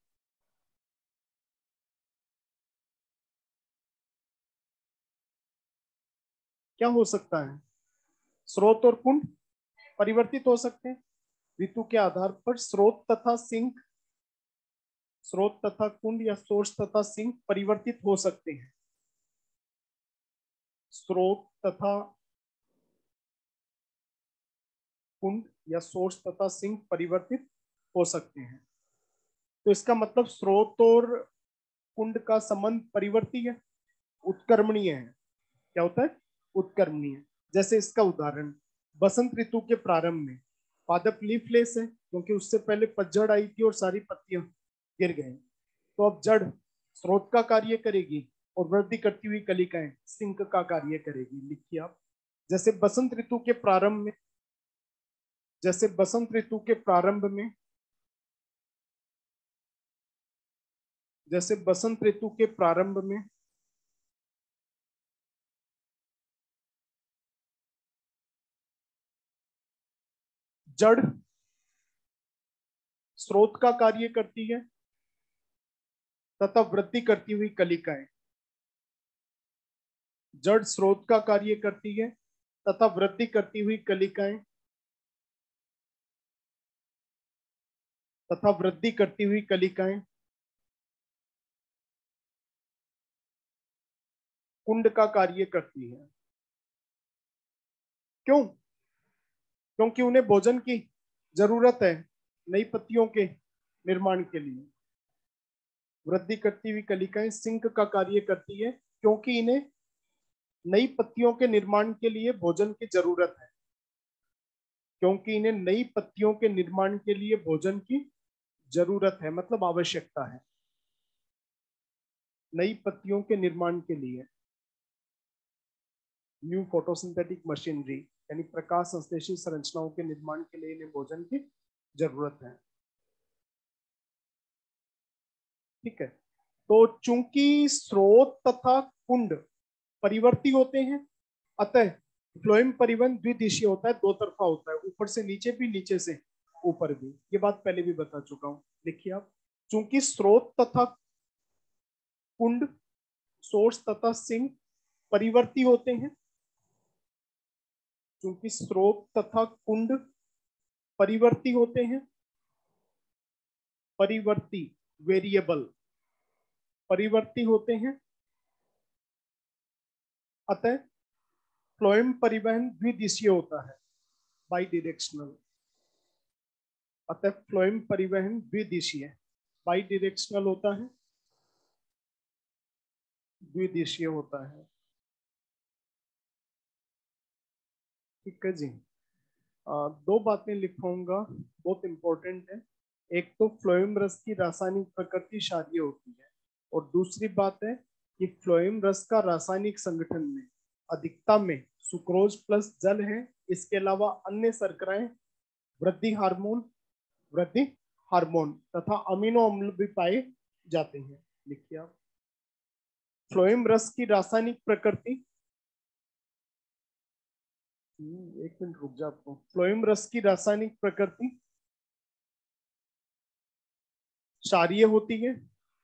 क्या हो सकता है, स्रोत और कुंड परिवर्तित हो सकते हैं। ऋतु के आधार पर स्रोत तथा सिंक, स्रोत तथा कुंड या सोर्स तथा सिंक परिवर्तित हो सकते हैं। स्रोत तथा कुंड या सोर्स तथा सिंक परिवर्तित हो सकते हैं। तो इसका मतलब स्रोत और कुंड का संबंध परिवर्ती है, उत्क्रमणीय है। क्या होता है, उत्क्रमणीय। जैसे इसका उदाहरण, बसंत ऋतु के प्रारंभ में पादप लीफलेस है, क्योंकि उससे पहले पतझड़ आई थी और सारी पत्तियां गिर गई। तो अब जड़ स्रोत का कार्य करेगी और वृद्धि करती हुई कलिकाएं सिंक का कार्य करेगी। लिखिए आप, जैसे बसंत ऋतु के प्रारंभ में जैसे बसंत ऋतु के प्रारंभ में जैसे बसंत ऋतु के प्रारंभ में जड़ स्रोत का कार्य करती है तथा वृद्धि करती हुई कलिकाएं। जड़ स्रोत का कार्य करती है तथा वृद्धि करती हुई कलिकाएं तथा वृद्धि करती हुई कलिकाएं कुंड का कार्य करती है। क्यों? क्योंकि उन्हें भोजन की जरूरत है नई पत्तियों के निर्माण के लिए। वृद्धि करती हुई कलिकाएं सिंक का कार्य करती है क्योंकि इन्हें नई पत्तियों के निर्माण के लिए भोजन की जरूरत है। क्योंकि इन्हें नई पत्तियों के निर्माण के लिए भोजन की जरूरत है, मतलब आवश्यकता है नई पत्तियों के निर्माण के लिए। न्यू फोटोसिंथेटिक मशीनरी यानी प्रकाश संश्लेषी संरचनाओं के निर्माण के लिए इन्हें भोजन की जरूरत है। ठीक है, तो चूंकि स्रोत तथा कुंड परिवर्ती होते हैं, अतः फ्लोएम परिवहन द्विदिशीय होता है, दो तरफा होता है, ऊपर से नीचे भी नीचे से ऊपर भी। ये बात पहले भी बता चुका हूं, लिखिए आप। चूंकि स्रोत तथा कुंड, सोर्स तथा सिंक परिवर्ती होते हैं, चूंकि स्रोत तथा कुंड परिवर्ती होते हैं, परिवर्ती वेरिएबल परिवर्ती होते हैं, अतः फ्लोएम परिवहन द्विदिशीय होता है, बाई डायरेक्शनल। अतः फ्लोएम परिवहन द्विदिशीय बाई डायरेक्शनल होता है, द्विदिशीय होता है। ठीक है जी। आ, दो बातें लिखूंगा, बहुत इंपॉर्टेंट है। एक तो फ्लोएम रस की रासायनिक प्रकृति क्षारीय होती है, और दूसरी बात है कि फ्लोएम रस का रासायनिक संगठन में अधिकता में सुक्रोज प्लस जल है। इसके अलावा अन्य शर्कराएं, वृद्धि हार्मोन वृद्धि हार्मोन तथा अमीनो अम्ल भी पाए जाते हैं। लिखिए आप। फ्लोएम रस की रासायनिक प्रकृति, एक मिनट रुक जा आपको। फ्लोएम रस की रासायनिक प्रकृति क्षारीय होती है।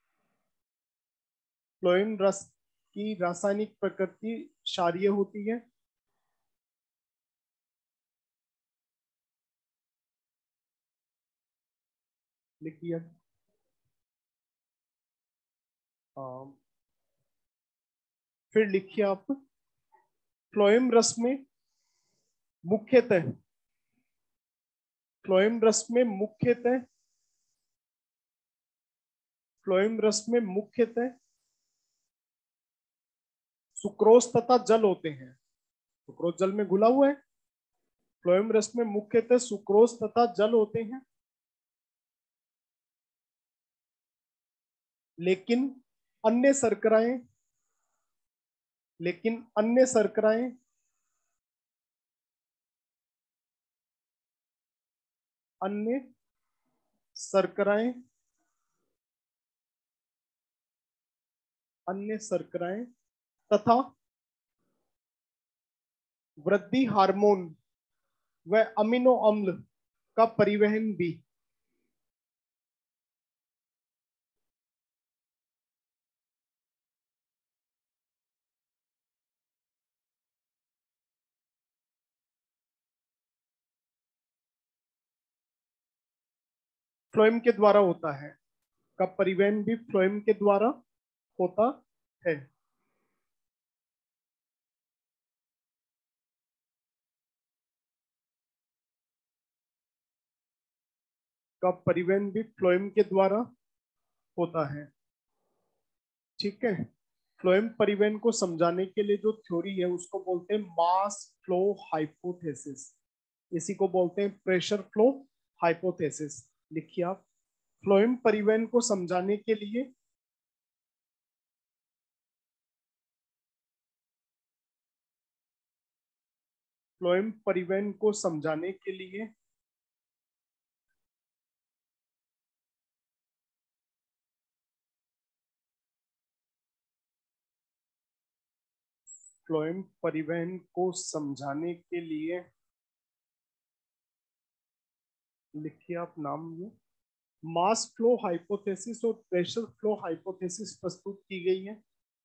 फ्लोएम रस की रासायनिक प्रकृति क्षारीय होती है। लिखिए। फिर लिखिए आप। फ्लोएम रस में मुख्यतः फ्लोएम रस में मुख्यतः फ्लोएम रस में मुख्यतः सुक्रोज तथा जल होते हैं। सुक्रोज जल में घुला हुआ है। फ्लोएम रस में मुख्यतः सुक्रोज तथा जल होते हैं, लेकिन अन्य शर्कराएं लेकिन अन्य शर्कराएं अन्य शर्कराएं अन्य शर्कराएं तथा वृद्धि हार्मोन व अमीनो अम्ल का परिवहन भी फ्लोएम के द्वारा होता है। का परिवहन भी फ्लोएम के द्वारा होता है। का परिवहन भी फ्लोएम के द्वारा होता है। ठीक है। फ्लोएम परिवहन को समझाने के लिए जो थ्योरी है उसको बोलते हैं मास फ्लो हाइपोथेसिस। इसी को बोलते हैं प्रेशर फ्लो हाइपोथेसिस। लिखिए आप। फ्लोएम परिवहन को समझाने के लिए फ्लोएम परिवहन को समझाने के लिए फ्लोएम परिवहन को समझाने के लिए लिखिए आप नाम, ये मास फ्लो हाइपोथेसिस और प्रेशर फ्लो हाइपोथेसिस प्रस्तुत की गई है।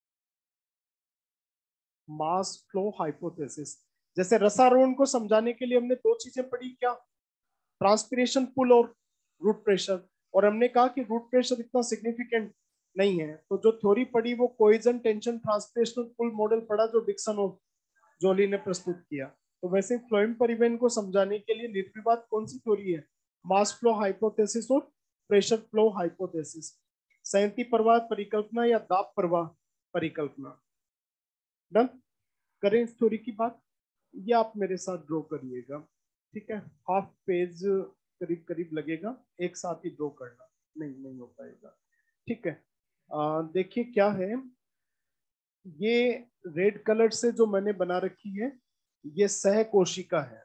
मास फ्लो हाइपोथेसिस, जैसे रसारोहण को समझाने के लिए हमने दो चीजें पढ़ी, क्या? ट्रांसपिरेशन पुल और रूट प्रेशर। और हमने कहा कि रूट प्रेशर इतना सिग्निफिकेंट नहीं है। तो जो थ्योरी पढ़ी वो कोइजन टेंशन ट्रांसपिरेशनल पुल मॉडल पढ़ा, जो डिक्सन और जोली ने प्रस्तुत किया। तो वैसे फ्लोएम परिवहन को समझाने के लिए निर्विवाद कौन सी थ्योरी है? मास फ्लो हाइपोथेसिस और प्रेशर फ्लो हाइपोथेसिस। संहति प्रवाह परिकल्पना या दाब प्रवाह परिकल्पना। डन। करें इस थ्योरी की बात। ये आप मेरे साथ ड्रॉ करिएगा, ठीक है? हाफ पेज करीब करीब लगेगा, एक साथ ही ड्रॉ करना, नहीं नहीं हो पाएगा, ठीक है? आ, देखिए क्या है, ये रेड कलर से जो मैंने बना रखी है ये सह कोशिका है।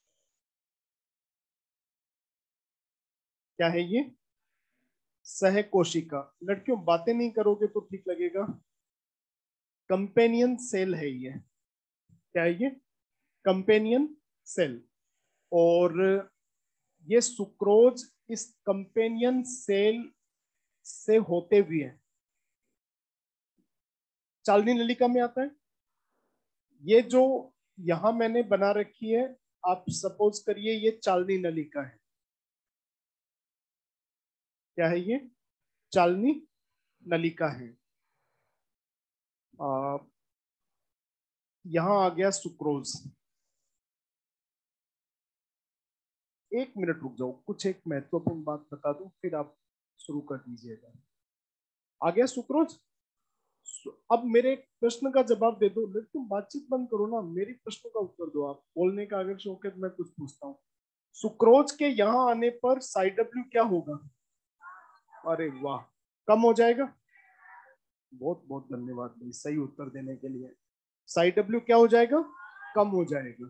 क्या है ये? सह कोशिका। लड़कियों बातें नहीं करोगे तो ठीक लगेगा। कंपेनियन सेल है ये। क्या है ये? Companion cell. और ये सुक्रोज इस कंपेनियन सेल से होते हुए चालनी नलिका में आता है। ये जो यहां मैंने बना रखी है, आप सपोज करिए ये चालनी नलिका है। क्या है ये? चालनी नलिका है। आ, यहां आ गया सुक्रोज। एक मिनट रुक जाओ, कुछ एक महत्वपूर्ण बात बता दूं फिर आप शुरू कर दीजिएगा। आ गया सुक्रोज। अब मेरे प्रश्न का जवाब दे दो। लेकिन तुम बातचीत बंद करो ना, मेरी प्रश्न का उत्तर दो। आप बोलने का अगर शौक है तो मैं कुछ पूछता हूँ। सुक्रोज के यहाँ आने पर साइड डब्ल्यू क्या होगा? अरे वाह, कम हो जाएगा। बहुत बहुत धन्यवाद भाई सही उत्तर देने के लिए। साइड डब्ल्यू क्या हो जाएगा? कम हो जाएगा।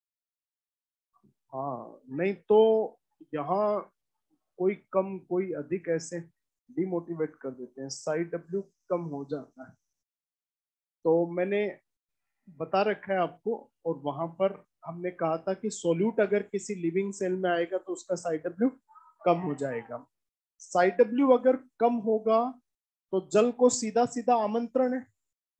हाँ, नहीं तो यहाँ कोई कम कोई अधिक ऐसे डिमोटिवेट कर देते हैं। साइड डब्ल्यू कम हो जाता है। तो मैंने बता रखा है आपको। और वहां पर हमने कहा था कि सोल्यूट अगर किसी लिविंग सेल में आएगा तो उसका साइड डब्ल्यू कम हो जाएगा। साइड डब्ल्यू अगर कम होगा तो जल को सीधा सीधा आमंत्रण है,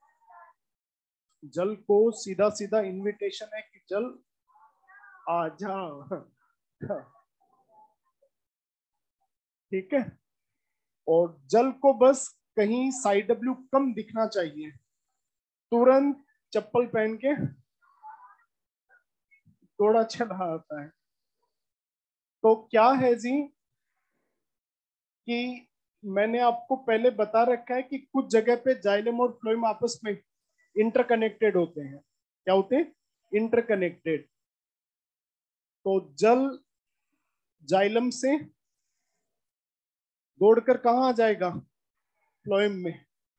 जल को सीधा सीधा इनविटेशन है कि जल आ जा। ठीक है। और जल को बस कहीं साइड डब्ल्यू कम दिखना चाहिए, तुरंत चप्पल पहन के थोड़ा चला आता है। तो क्या है जी कि मैंने आपको पहले बता रखा है कि कुछ जगह पे जाइलम और फ्लोएम आपस में इंटरकनेक्टेड होते हैं। क्या होते हैं? इंटरकनेक्टेड। तो जल जाइलम से दौड़कर कहाँ आ जाएगा? फ्लोएम में,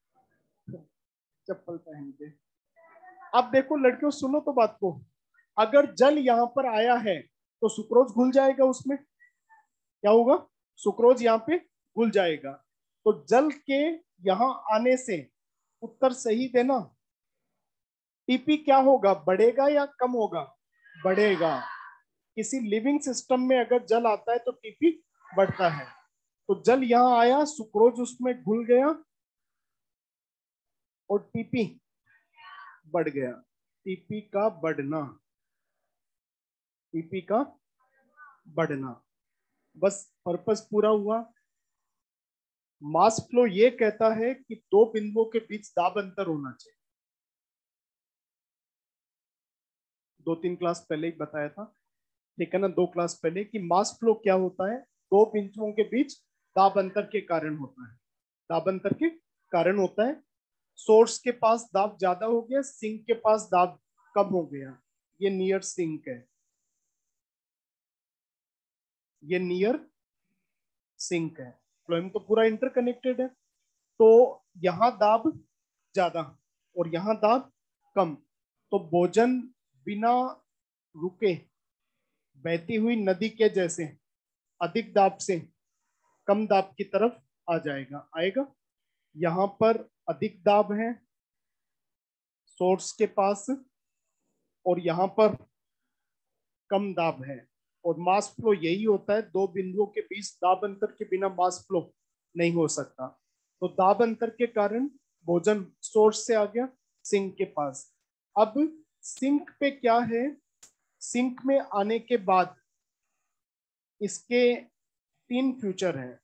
चप्पल पहन के। अब देखो लड़कियों, सुनो तो बात को। अगर जल यहाँ पर आया है तो सुक्रोज घुल जाएगा उसमें। क्या होगा? सुक्रोज यहाँ पे घुल जाएगा। तो जल के यहाँ आने से उत्तर सही देना। टीपी क्या होगा, बढ़ेगा या कम होगा? बढ़ेगा। किसी लिविंग सिस्टम में अगर जल आता है तो टीपी बढ़ता है। तो जल यहाँ आया, सुक्रोज उसमें घुल गया और टीपी बढ़ गया। टीपी का बढ़ना, टीपी का बढ़ना, बस पर्पस पूरा हुआ। मास फ्लो ये कहता है कि दो बिंदुओं के बीच दाब अंतर होना चाहिए। दो तीन क्लास पहले ही बताया था, ठीक है ना? दो क्लास पहले कि मास फ्लो क्या होता है, दो बिंदुओं के बीच दाब अंतर के कारण होता है। दाब अंतर के कारण होता है। सोर्स के पास दाब ज्यादा हो गया, सिंक के पास दाब कम हो गया, ये नियर सिंक है, ये नियर सिंक है। फ्लोएम तो पूरा इंटरकनेक्टेड है। तो यहां दाब ज्यादा और यहां दाब कम। तो भोजन बिना रुके बहती हुई नदी के जैसे अधिक दाब से कम दाब की तरफ आ जाएगा, आएगा। यहां पर अधिक दाब है सोर्स के पास और यहां पर कम दाब है। और मास फ्लो यही होता है, दो बिंदुओं के बीच दाब अंतर के बिना मास फ्लो नहीं हो सकता। तो दाब अंतर के कारण भोजन सोर्स से आ गया सिंक के पास। अब सिंक पे क्या है, सिंक में आने के बाद इसके तीन फ्यूचर हैं।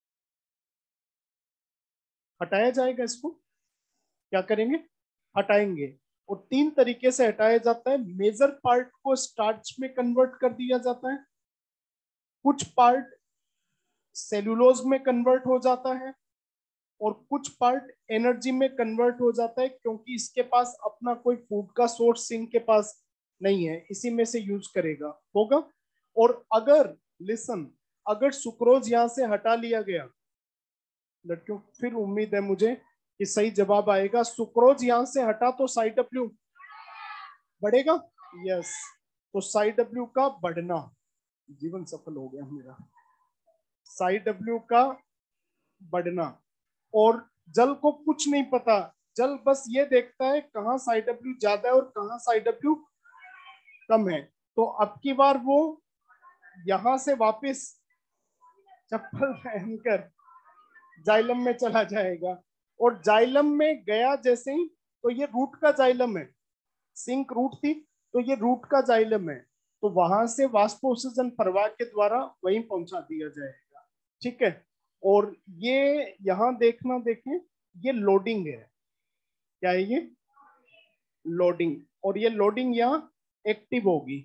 हटाया जाएगा, इसको क्या करेंगे, हटाएंगे। और तीन तरीके से हटाया जाता है। मेजर पार्ट को स्टार्च में कन्वर्ट कर दिया जाता है, कुछ पार्ट सेलुलोज में कन्वर्ट हो जाता है, और कुछ पार्ट एनर्जी में कन्वर्ट हो जाता है, क्योंकि इसके पास अपना कोई फूड का सोर्स सिंक के पास नहीं है, इसी में से यूज करेगा होगा। और अगर लिसन, अगर सुक्रोज यहां से हटा लिया गया, लड़कियों फिर उम्मीद है मुझे कि सही जवाब आएगा। सुक्रोज यहां से हटा तो साइड डब्ल्यू बढ़ेगा, यस। तो साइड डब्ल्यू का बढ़ना, जीवन सफल हो गया मेरा। साइड डब्ल्यू का बढ़ना, और जल को कुछ नहीं पता, जल बस ये देखता है कहाँ साइड डब्ल्यू ज्यादा है और कहाँ साइड डब्ल्यू कम है। तो अब की बार वो यहां से वापस चप्पल पहनकर जाइलम में चला जाएगा, और जाइलम में गया जैसे ही, तो ये रूट का जाइलम है, सिंक रूट थी तो ये रूट का जाइलम है, तो वहां से वाष्पोत्सर्जन प्रवाह के द्वारा वहीं पहुंचा दिया जाएगा। ठीक है। और ये यहां देखना, देखें ये लोडिंग है, क्या है ये, लोडिंग। और ये लोडिंग यहाँ एक्टिव होगी,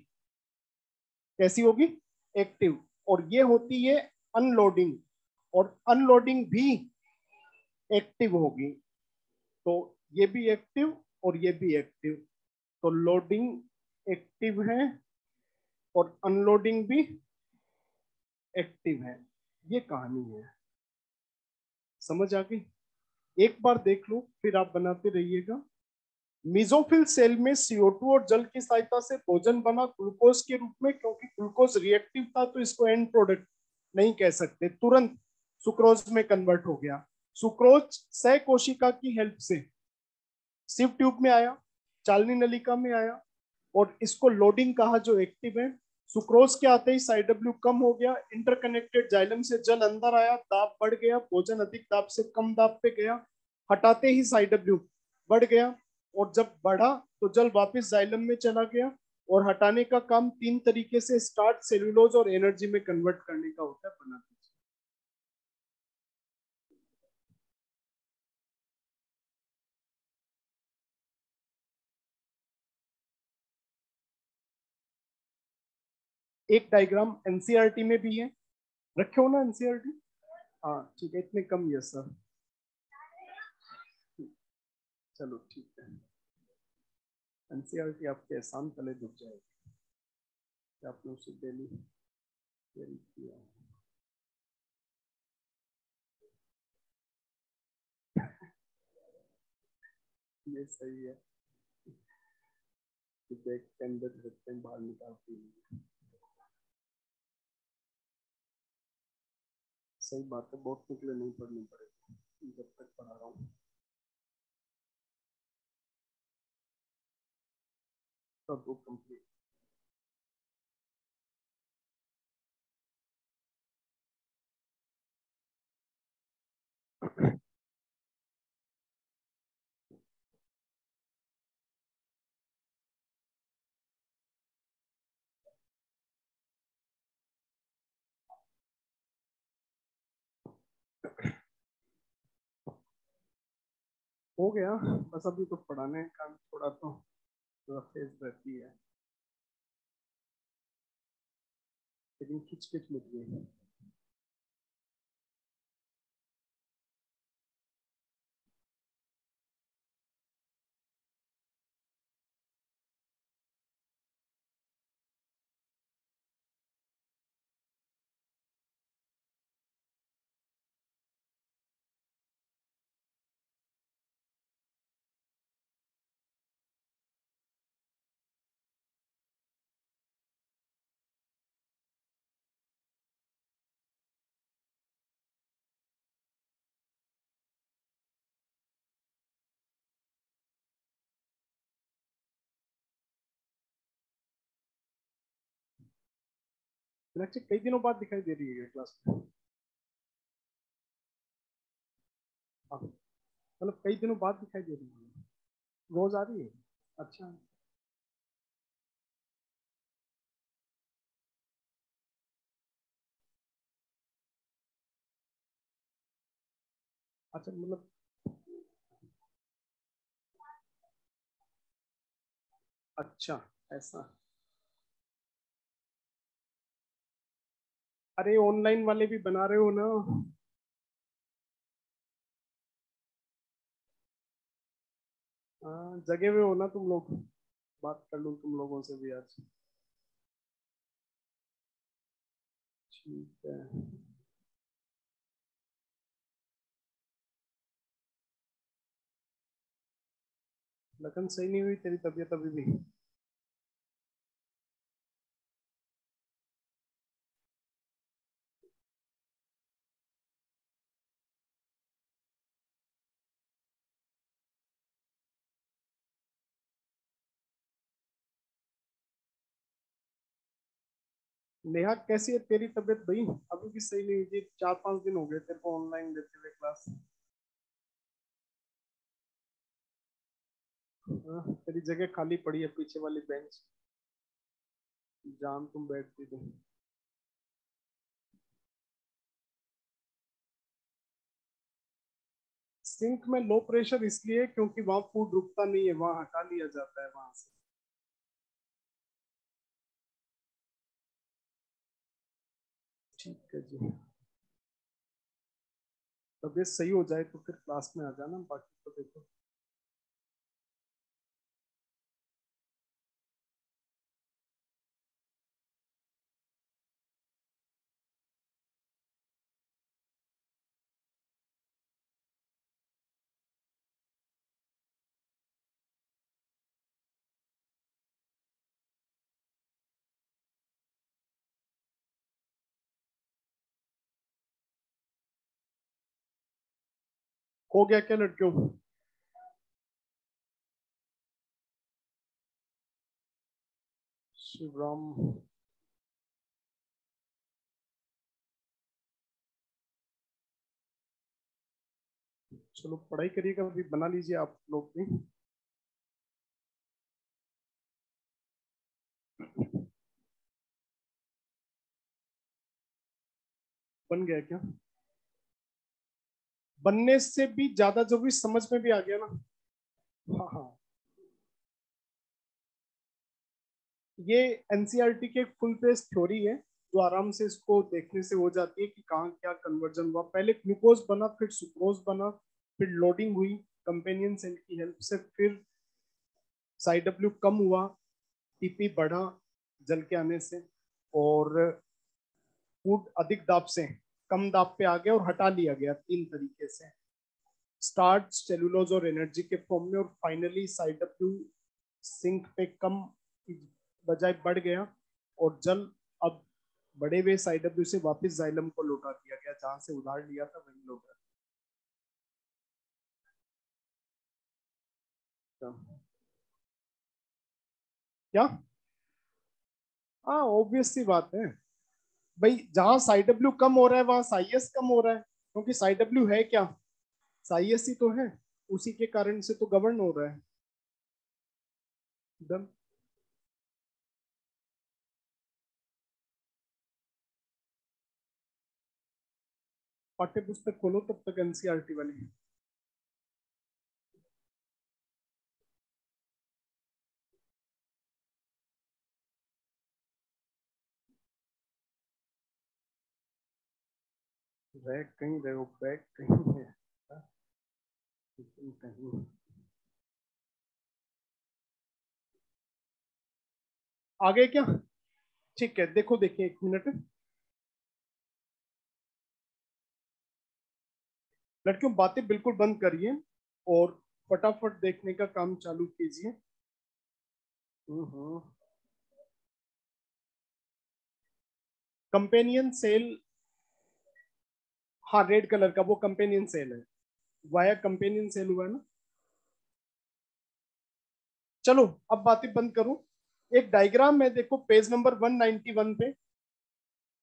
कैसी होगी, एक्टिव। और ये होती है अनलोडिंग, और अनलोडिंग भी एक्टिव होगी। तो ये भी एक्टिव और ये भी एक्टिव, तो लोडिंग एक्टिव है और अनलोडिंग भी एक्टिव है। ये कहानी है, समझ आ गई। एक बार देख लो फिर आप बनाते रहिएगा। मीजोफिल सेल में सी ओ टू और जल की सहायता से भोजन बना ग्लूकोज के रूप में, क्योंकि ग्लूकोज रिएक्टिव था तो इसको एंड प्रोडक्ट नहीं कह सकते, तुरंत सुक्रोज में कन्वर्ट हो गया। सुक्रोज सह कोशिका की हेल्प से सिव ट्यूब में आया, चालनी नलिका में आया, और इसको लोडिंग कहा जो एक्टिव है। सुक्रोज के आते ही साइड डब्ल्यू कम हो गया, इंटरकनेक्टेड जाइलम से जल अंदर आया, दाब बढ़ गया, भोजन अधिक दाब से कम दाब पे गया, हटाते ही साइड डब्ल्यू बढ़ गया, और जब बढ़ा तो जल वापस जाइलम में चला गया। और हटाने का काम तीन तरीके से स्टार्च, सेल्यूलोज और एनर्जी में कन्वर्ट करने का होता है। बना दीजिए। एक डायग्राम एनसीईआरटी में भी है, रखे हो ना एनसीईआरटी, हाँ ठीक है, इतने कम, यस सर, चलो ठीक है। एनसीईआरटी आपके एहसान तले झुक जाएगी कि आपने उसे डेली कैरी किया। ये सही है कि बैग के अंदर रखते हैं, बाहर निकालते हैं। सही बात है, बहुत निकले नहीं पढ़नी पड़ेगी जब तक पढ़ा रहा हूँ। तब वो कंप्लीट हो गया। बस अभी तो पढ़ाने का थोड़ा तो फेज रहती है, लेकिन खिच खिच मिट गई। मीनाक्षी कई दिनों बाद दिखाई दे रही है क्लास में। हाँ, मतलब कई दिनों बाद दिखाई दे रही है, रोज आ रही है। अच्छा अच्छा, मतलब अच्छा ऐसा। अरे ऑनलाइन वाले भी बना रहे हो ना। हाँ, जगे हुए हो ना तुम लोग। बात कर लूँ तुम लोगों से भी आज। ठीक है। लगन सही नहीं हुई तेरी तबीयत अभी भी? नेहा कैसी है तेरी तबीयत भाई? अभी भी सही नहीं हुई थी, चार पांच दिन हो गए तेरे को ऑनलाइन देते हुए क्लास। हाँ, तेरी जगह खाली पड़ी है पीछे वाली बेंच, जहाँ तुम बैठती थी। सिंक में लो प्रेशर इसलिए क्योंकि वहां फूड रुकता नहीं है, वहां हटा लिया जाता है वहां से। ठीक है जी। तबीयत सही हो जाए तो फिर क्लास में आ जाना, बाकी तो देखो। हो गया क्या लड़कियों? शिवराम। चलो पढ़ाई करिएगा, अभी बना लीजिए आप लोग भी। बन गया क्या? बनने से भी ज्यादा जरूरी समझ में भी आ गया ना। हाँ हाँ। ये एनसीईआरटी की एक फुल पेज थ्योरी है, जो आराम से इसको देखने से हो जाती है कि कहाँ क्या कन्वर्जन हुआ। पहले ग्लूकोज बना, फिर सुक्रोज बना, फिर लोडिंग हुई कंपेनियन सेल की हेल्प से, फिर साई डब्ल्यू कम हुआ, टीपी बढ़ा जल के आने से, और फूड अधिक दाब से कम दाब पे आ गया और हटा लिया गया तीन तरीके से, स्टार्च, सेलुलोज और एनर्जी के फॉर्म में, और फाइनली साई डब्ल्यू सिंक पे कम की बजाय बढ़ गया, और जल अब बढ़े हुए साई डब्ल्यू से वापस जाइलम को लौटा दिया गया, जहां से उधार लिया था वही लौटा दिया। क्या? हाँ, ऑब्वियस सी बात है भाई, जहां साई डब्ल्यू कम हो रहा है वहां साई एस कम हो रहा है, क्योंकि साई डब्ल्यू है क्या? साई एस ही तो है, उसी के कारण से तो गवर्न हो रहा है। डन। पाठ्य पुस्तक खोलो तब तक एनसीईआरटी वाली। रैक कहीं रहो, बैग कहीं है। कहीं। आगे क्या? ठीक है, देखो देखिए एक मिनट। लड़कियों बातें बिल्कुल बंद करिए और फटाफट देखने का काम चालू कीजिए। कंपेनियन सेल, हाँ रेड कलर का वो कंपेनियन सेल है, वाया कंपेनियन सेल हुआ है ना। चलो अब बातें बंद करो। एक डायग्राम है देखो page number one ninety one पे।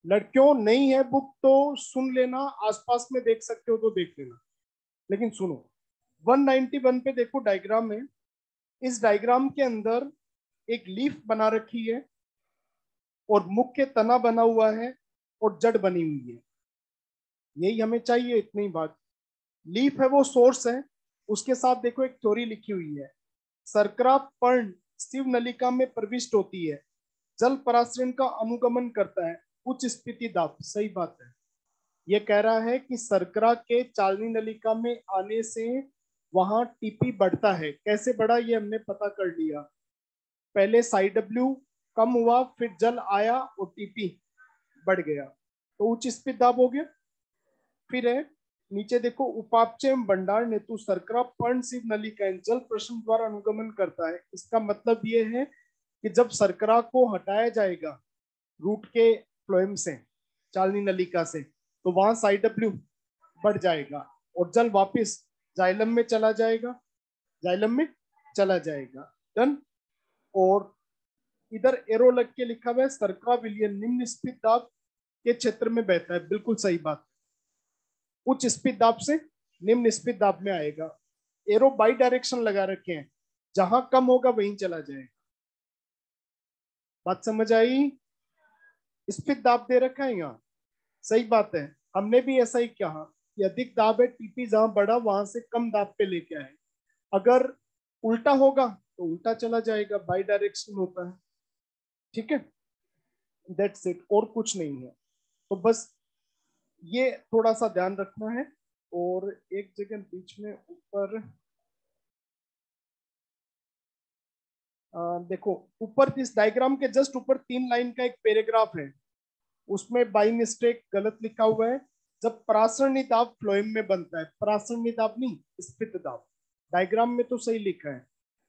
लड़कियों नहीं है बुक तो सुन लेना, आसपास में देख सकते हो तो देख लेना, लेकिन सुनो। वन नाइंटी वन पे देखो डायग्राम में, इस डायग्राम के अंदर एक लीफ बना रखी है और मुख्य तना बना हुआ है और जड़ बनी हुई है। यही हमें चाहिए, इतनी बात। लीफ है वो सोर्स है, उसके साथ देखो एक थ्योरी लिखी हुई है। शर्करा पर्ण शिव नलिका में प्रविष्ट होती है, जल परासरण का अनुगमन करता है, उच्च स्फीति दाब। सही बात है। ये कह रहा है कि शर्करा के चालनी नलिका में आने से वहां टीपी बढ़ता है। कैसे बढ़ा ये हमने पता कर लिया। पहले साई डब्ल्यू कम हुआ, फिर जल आया और टीपी बढ़ गया, तो उच्च स्पीड दाब हो गया। फिर है नीचे देखो, उपापचय भंडार नेतु शर्करा पर्ण शिव नलिका जल प्रश्न द्वारा अनुगमन करता है। इसका मतलब ये है कि जब शर्करा को हटाया जाएगा रूट के फ्लोएम से, चालनी नलिका से, तो वहां साई डब्ल्यू बढ़ जाएगा और जल वापिस जाइलम में चला जाएगा, जाइलम में चला जाएगा। डन। और इधर एरो लग के लिखा हुआ है शर्करा विलयन निम्न स्पीड दाब के क्षेत्र में बहता है। बिल्कुल सही बात। उच्च स्पीड दाब से निम्न स्पीड दाब में आएगा। एरो बाई डायरेक्शन लगा रखे हैं, जहां कम होगा वहीं चला जाएगा। बात समझ आई। स्पीड दाब दे रखा है यहाँ। सही बात है, हमने भी ऐसा ही कहा कि अधिक दाब है, टीपी जहां बढ़ा वहां से कम दाब पे लेके आए। अगर उल्टा होगा तो उल्टा चला जाएगा, बाई डायरेक्शन होता है। ठीक है, दैट्स इट, और कुछ नहीं है। तो बस ये थोड़ा सा ध्यान रखना है। और एक जगह बीच में ऊपर देखो, ऊपर इस डायग्राम के जस्ट ऊपर तीन लाइन का एक पैराग्राफ है, उसमें बाई मिस्टेक गलत लिखा हुआ है। जब परासरणी दाब फ्लोएम में बनता है, परासरणी दाब नहीं, स्फीत दाब। डायग्राम में तो सही लिखा है।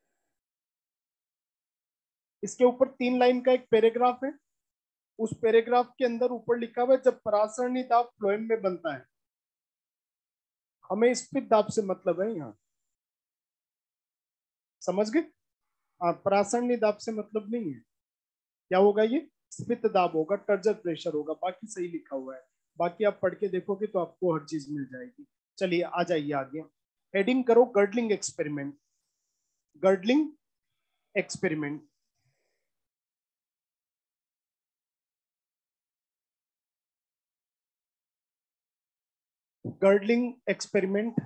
इसके ऊपर तीन लाइन का एक पैराग्राफ है, उस पैराग्राफ के अंदर ऊपर लिखा हुआ है जब परासरणी दाब फ्लोएम में बनता है। हमें स्फीत दाब से मतलब है यहाँ, समझ गए। परासरणी दाब से मतलब नहीं है। क्या होगा ये, स्फीत दाब होगा, टर्जर प्रेशर होगा, बाकी सही लिखा हुआ है। बाकी आप पढ़ के देखोगे तो आपको हर चीज मिल जाएगी। चलिए आ जाइए आगे। हेडिंग करो girdling experiment. Girdling experiment. Girdling experiment.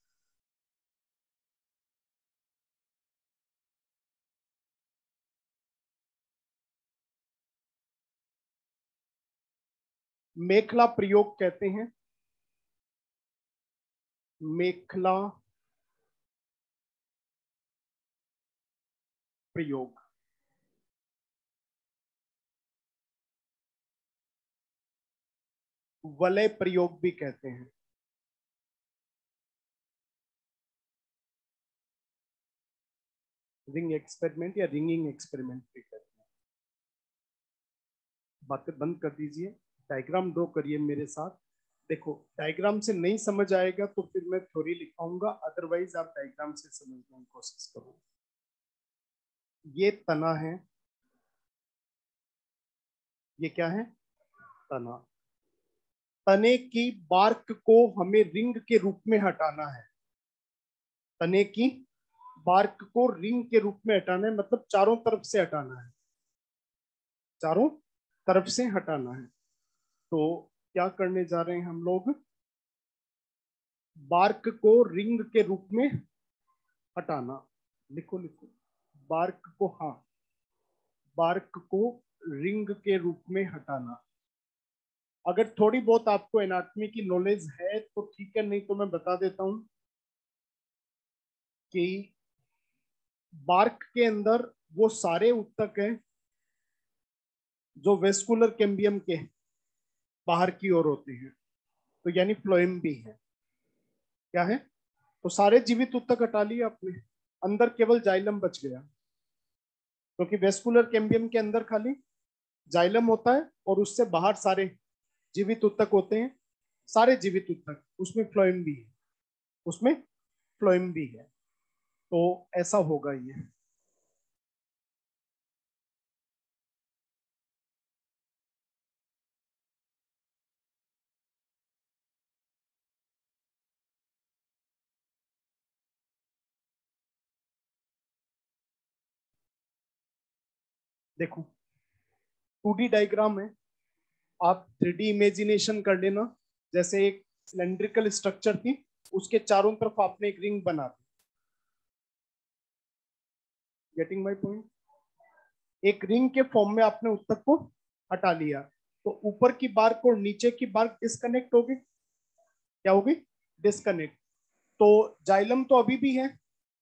मेखला प्रयोग कहते हैं। मेखला प्रयोग। वलय प्रयोग भी कहते हैं। रिंग एक्सपेरिमेंट या रिंगिंग एक्सपेरिमेंट भी कहते हैं। बातें बंद कर दीजिए, डायग्राम ड्रॉ करिए मेरे साथ। देखो, डायग्राम से नहीं समझ आएगा तो फिर मैं थ्योरी लिखाऊंगा, अदरवाइज आप डायग्राम से समझने की कोशिश करो। ये तना है, ये क्या है, तना। तने की बार्क को हमें रिंग के रूप में हटाना है। तने की बार्क को रिंग के रूप में हटाना है, मतलब चारों तरफ से हटाना है, चारों तरफ से हटाना है। तो क्या करने जा रहे हैं हम लोग, बार्क को रिंग के रूप में हटाना। लिखो लिखो, बार्क को, हाँ, बार्क को रिंग के रूप में हटाना। अगर थोड़ी बहुत आपको एनाटॉमी की नॉलेज है तो ठीक है, नहीं तो मैं बता देता हूं कि बार्क के अंदर वो सारे उत्तक हैं जो वेस्कुलर कैम्बियम के बाहर की ओर होते हैं, तो यानी फ्लोएम भी है। क्या है, तो सारे जीवित उत्तक हटा लिए आपने, अंदर केवल जाइलम बच गया, क्योंकि वेस्कुलर कैम्बियम के अंदर खाली जाइलम होता है और उससे बाहर सारे जीवित उत्तक होते हैं। सारे जीवित उत्तक, उसमें फ्लोएम भी है, उसमें फ्लोएम भी है। तो ऐसा होगा ये। देखो टू डी डायग्राम है, आप थ्री डी इमेजिनेशन कर लेना। जैसे एक सिलेंड्रिकल स्ट्रक्चर थी, उसके चारों तरफ आपने एक रिंग बना दी। Getting my point? एक रिंग के फॉर्म में आपने उस तक को हटा लिया, तो ऊपर की बार्क और नीचे की बार्क डिस्कनेक्ट होगी। क्या होगी? डिस्कनेक्ट। तो जाइलम तो अभी भी है,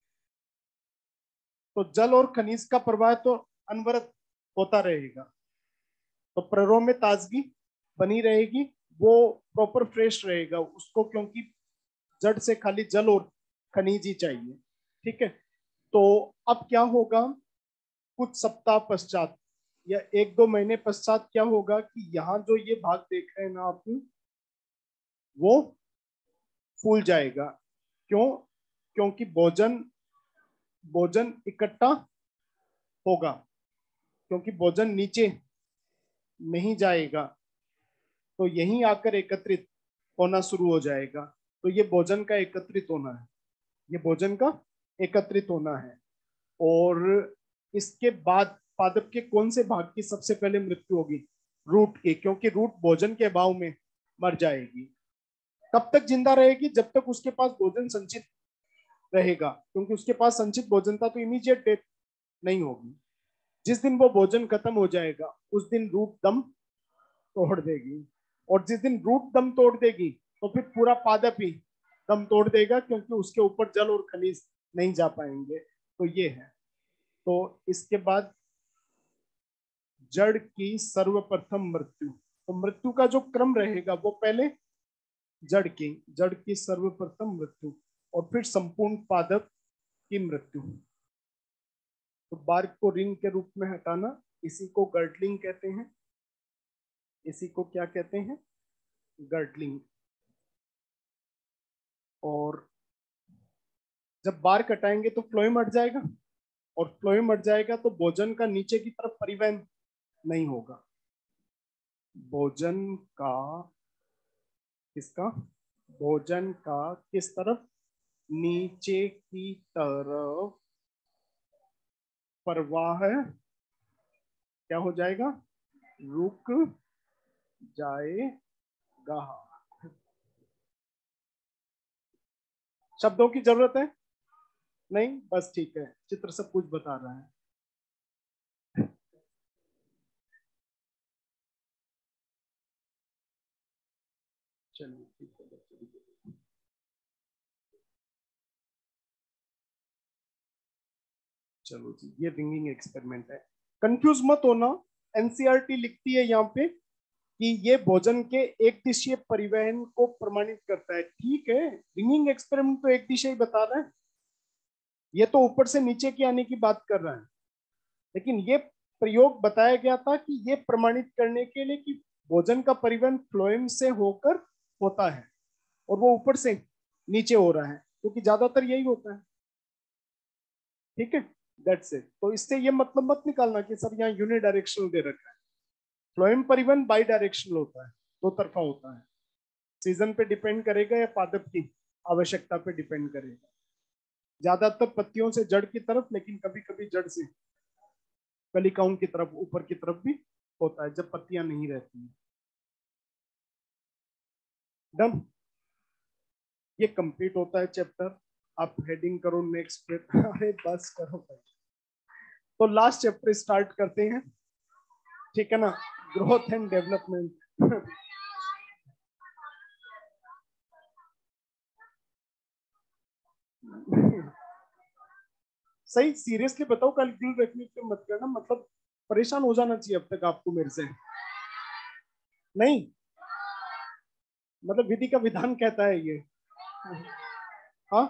तो जल और खनिज का प्रवाह तो अनवरत होता रहेगा, तो प्ररोह में ताजगी बनी रहेगी, वो प्रॉपर फ्रेश रहेगा उसको, क्योंकि जड़ से खाली जल और खनिज ही चाहिए। ठीक है, तो अब क्या होगा, कुछ सप्ताह पश्चात या एक दो महीने पश्चात क्या होगा कि यहाँ जो ये भाग देख रहे हैं ना आप, वो फूल जाएगा। क्यों? क्योंकि भोजन भोजन इकट्ठा होगा, क्योंकि भोजन नीचे नहीं जाएगा, तो यहीं आकर एकत्रित होना शुरू हो जाएगा। तो ये भोजन का एकत्रित होना है, ये भोजन का एकत्रित होना है। और इसके बाद पादप के कौन से भाग की सबसे पहले मृत्यु होगी? रूट की, क्योंकि रूट भोजन के अभाव में मर जाएगी। कब तक जिंदा रहेगी? जब तक उसके पास भोजन संचित रहेगा, क्योंकि उसके पास संचित भोजन था, तो इमीडिएट डेथ नहीं होगी। जिस दिन वो भोजन खत्म हो जाएगा उस दिन रूट दम तोड़ देगी, और जिस दिन रूट दम तोड़ देगी तो फिर पूरा पादप ही दम तोड़ देगा, क्योंकि उसके ऊपर जल और खनिज नहीं जा पाएंगे। तो ये है। तो इसके बाद जड़ की सर्वप्रथम मृत्यु, तो मृत्यु का जो क्रम रहेगा वो पहले जड़ की जड़ की सर्वप्रथम मृत्यु, और फिर संपूर्ण पादप की मृत्यु। तो बार्क को रिंग के रूप में हटाना, इसी को गर्डलिंग कहते हैं। इसी को क्या कहते हैं? गर्डलिंग। और जब बार्क हटाएंगे तो फ्लोएम हट जाएगा, और फ्लोएम हट जाएगा तो भोजन का नीचे की तरफ परिवहन नहीं होगा। भोजन का किसका भोजन का किस तरफ? नीचे की तरफ प्रवाह क्या हो जाएगा? रुक जाएगा। शब्दों की जरूरत है नहीं? बस ठीक है, चित्र सब कुछ बता रहा है। चलिए ठीक है बच्चों। चलो जी, ये रिंगिंग एक्सपेरिमेंट है। कंफ्यूज मत होना, एनसीईआरटी लिखती है यहाँ पे कि ये भोजन के एक दिशीय परिवहन को प्रमाणित करता है। ठीक है, रिंगिंग एक्सपेरिमेंट तो एक दिशा ही बता रहा है, ये तो ऊपर से नीचे की आने की बात कर रहा है। लेकिन ये प्रयोग बताया गया था कि ये प्रमाणित करने के लिए कि भोजन का परिवहन फ्लोएम से होकर होता है, और वो ऊपर से नीचे हो रहा है, क्योंकि ज्यादातर यही होता है। ठीक है, दैट्स इट। तो इससे ये मतलब मत निकालना कि सर यहाँ यूनिडायरेक्शनल दे रखा है। फ्लोएम परिवहन बाई डायरेक्शनल होता है, दो तरफा होता है। सीजन पे डिपेंड करेगा या पादप की आवश्यकता पे डिपेंड करेगा। ज्यादातर पत्तियों से जड़ की तरफ, लेकिन कभी कभी जड़ से कलिकाओं की तरफ, ऊपर की तरफ भी होता है जब पत्तियां नहीं रहती हैं। डन, ये कंप्लीट होता है चैप्टर। आप हेडिंग करो नेक्स्ट। अरे बस करो भाई। तो लास्ट चैप्टर स्टार्ट करते हैं, ठीक है ना? Growth and development. सही सीरियसली बताओ, कैलकुलेट रखने के मत करना, मतलब परेशान हो जाना चाहिए अब तक आपको मेरे से। नहीं, मतलब विधि का विधान कहता है ये। हाँ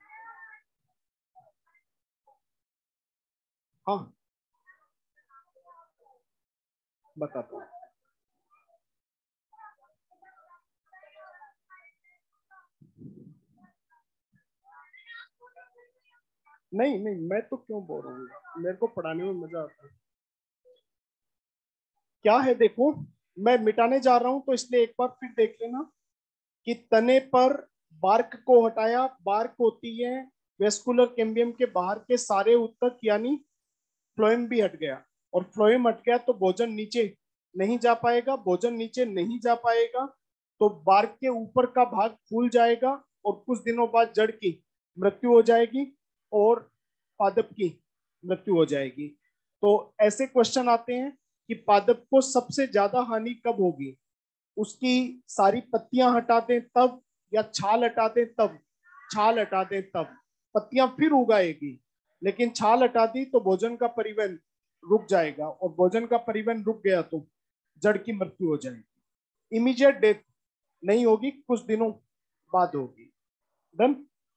हाँ, बताता हूँ। नहीं नहीं, मैं तो क्यों बोल रहा हूँ, मेरे को पढ़ाने में मजा आता है। क्या है देखो, मैं मिटाने जा रहा हूं, तो इसलिए एक बार फिर देख लेना कि तने पर बार्क को हटाया। बार्क होती है वेस्कुलर कैम्बियम के बाहर के सारे उत्तक, यानी फ्लोएम भी हट गया। और फ्लोएम अट गया तो भोजन नीचे नहीं जा पाएगा, भोजन नीचे नहीं जा पाएगा तो बार्क के ऊपर का भाग फूल जाएगा और कुछ दिनों बाद जड़ की मृत्यु हो जाएगी और पादप की मृत्यु हो जाएगी। तो ऐसे क्वेश्चन आते हैं कि पादप को सबसे ज्यादा हानि कब होगी, उसकी सारी पत्तियां हटा दें तब, या छाल हटा दें तब। छाल हटा दें तब, पत्तियां फिर उगाएगी, लेकिन छाल हटा दी तो भोजन का परिवहन रुक जाएगा, और भोजन का परिवहन रुक गया तो जड़ की मृत्यु हो जाएगी। इमीडिएट डेथ नहीं होगी, कुछ दिनों बाद होगी। डन।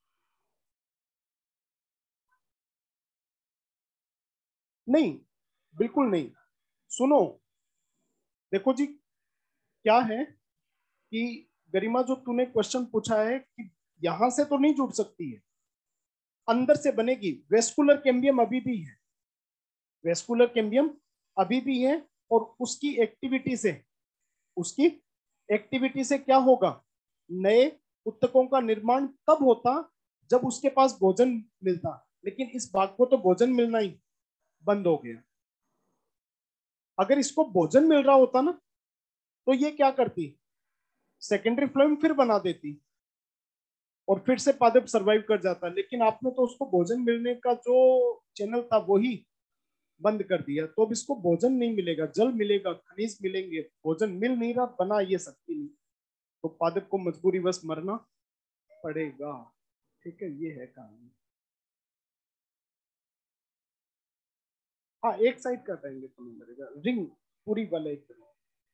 नहीं, बिल्कुल नहीं। सुनो, देखो जी, क्या है कि गरिमा जो तूने क्वेश्चन पूछा है कि यहां से तो नहीं जुड़ सकती है, अंदर से बनेगी। वेस्कुलर कैम्बियम अभी भी है, वेस्कुलर कैम्बियम अभी भी है, और उसकी एक्टिविटी से उसकी एक्टिविटी से क्या होगा, नए उत्तकों का निर्माण तब होता जब उसके पास भोजन मिलता, लेकिन इस भाग को तो भोजन मिलना ही बंद हो गया। अगर इसको भोजन मिल रहा होता ना तो ये क्या करती, सेकेंडरी फ्लोएम फिर बना देती और फिर से पादप सरवाइव कर जाता, लेकिन आपने तो उसको भोजन मिलने का जो चैनल था वही बंद कर दिया। तो अब इसको भोजन नहीं मिलेगा, जल मिलेगा, खनिज मिलेंगे, भोजन मिल नहीं रहा, बना ये सकती नहीं, तो पादप को मजबूरी बस मरना पड़ेगा। ठीक है, ये है कहानी। हाँ, एक साइड कर देंगे तो नहीं मरेगा, रिंग पूरी वाला एक तरह।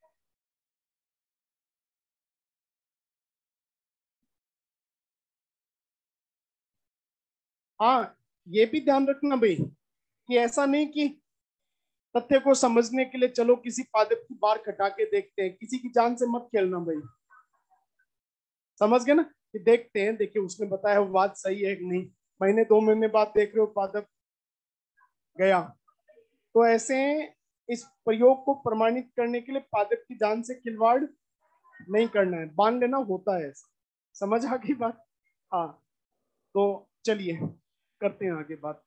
हाँ, ये भी ध्यान रखना भाई कि ऐसा नहीं कि तथ्य को समझने के लिए चलो किसी पादप की बार कटा के देखते हैं, किसी की जान से मत खेलना भाई। समझ गए ना, कि देखते हैं, देखिए उसने बताया वो बात सही है कि नहीं, महीने दो महीने बाद देख रहे हो पादप गया। तो ऐसे इस प्रयोग को प्रमाणित करने के लिए पादप की जान से खिलवाड़ नहीं करना है, बांध लेना होता है ऐसा। समझ आ गई बात। हाँ, तो चलिए करते हैं आगे बात।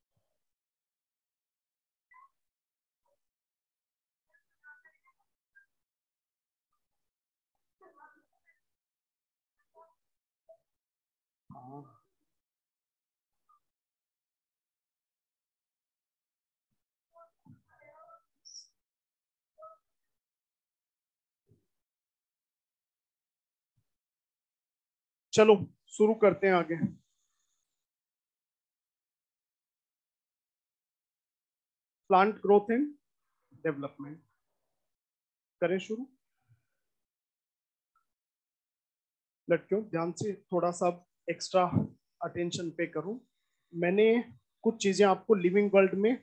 हाँ, चलो शुरू करते हैं आगे। प्लांट ग्रोथ एंड डेवलपमेंट करें शुरू। लड़कियों ध्यान से थोड़ा सा एक्स्ट्रा अटेंशन पे करो। मैंने कुछ चीजें आपको लिविंग वर्ल्ड में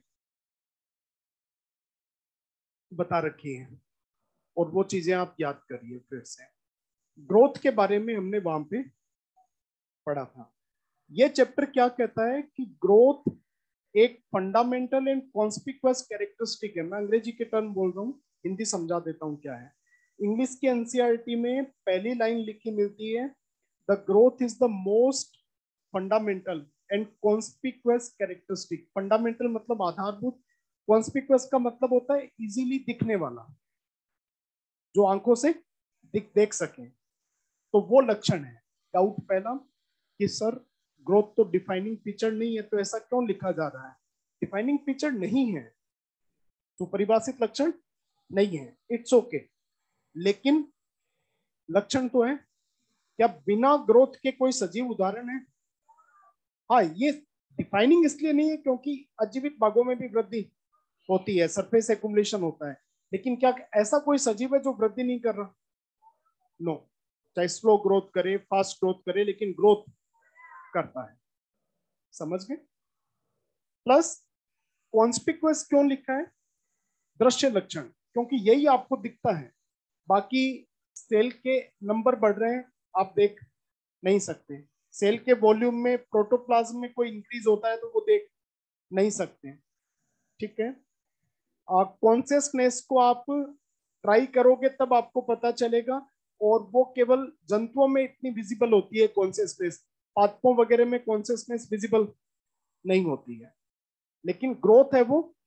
बता रखी हैं, और वो चीजें आप याद करिए फिर से। ग्रोथ के बारे में हमने वहां पे पढ़ा था। ये चैप्टर क्या कहता है कि ग्रोथ एक फंडामेंटल एंड कॉन्स्पिक्यूअस कैरेक्टरिस्टिक है। मैं अंग्रेजी के टर्म बोल रहा हूँ, हिंदी समझा देता हूँ क्या है। इंग्लिश की एनसीईआरटी में पहली लाइन लिखी मिलती है, the growth is the most fundamental and conspicuous characteristic. Fundamental मतलब आधारभूत, कॉन्स्पिक्यूअस का मतलब होता है इजीली दिखने वाला, जो आंखों से दिख देख सके। तो वो लक्षण है। डाउट पहला कि सर ग्रोथ तो डिफाइनिंग फीचर नहीं है, तो ऐसा क्यों लिखा जा रहा है? डिफाइनिंग फीचर नहीं है, तो परिभाषित लक्षण नहीं है, इट्स ओके okay. लेकिन लक्षण तो है। क्या बिना ग्रोथ के कोई सजीव उदाहरण है? हाँ, ये डिफाइनिंग इसलिए नहीं है क्योंकि अजीवित भागों में भी वृद्धि होती है, सरफेस एक्युमुलेशन होता है, लेकिन क्या ऐसा कोई सजीव है जो वृद्धि नहीं कर रहा? नो। चाहे स्लो ग्रोथ करे, फास्ट ग्रोथ करे, लेकिन ग्रोथ करता है। समझ गए? प्लस कॉन्स्पिक्यूअस क्यों लिखा है? दृश्य लक्षण, क्योंकि यही आपको दिखता है। बाकी सेल के नंबर बढ़ रहे हैं, आप देख नहीं सकते। सेल के वॉल्यूम में, प्रोटोप्लाज्म में कोई इंक्रीज होता है तो वो देख नहीं सकते। ठीक है, कॉन्सियसनेस को आप ट्राई करोगे तब आपको पता चलेगा, और वो केवल जंतुओं में इतनी विजिबल होती है कॉन्सियसनेस, पादपों वगैरह में कॉन्सियसनेस विजिबल नहीं होती है। लेकिन ग्रोथ है वो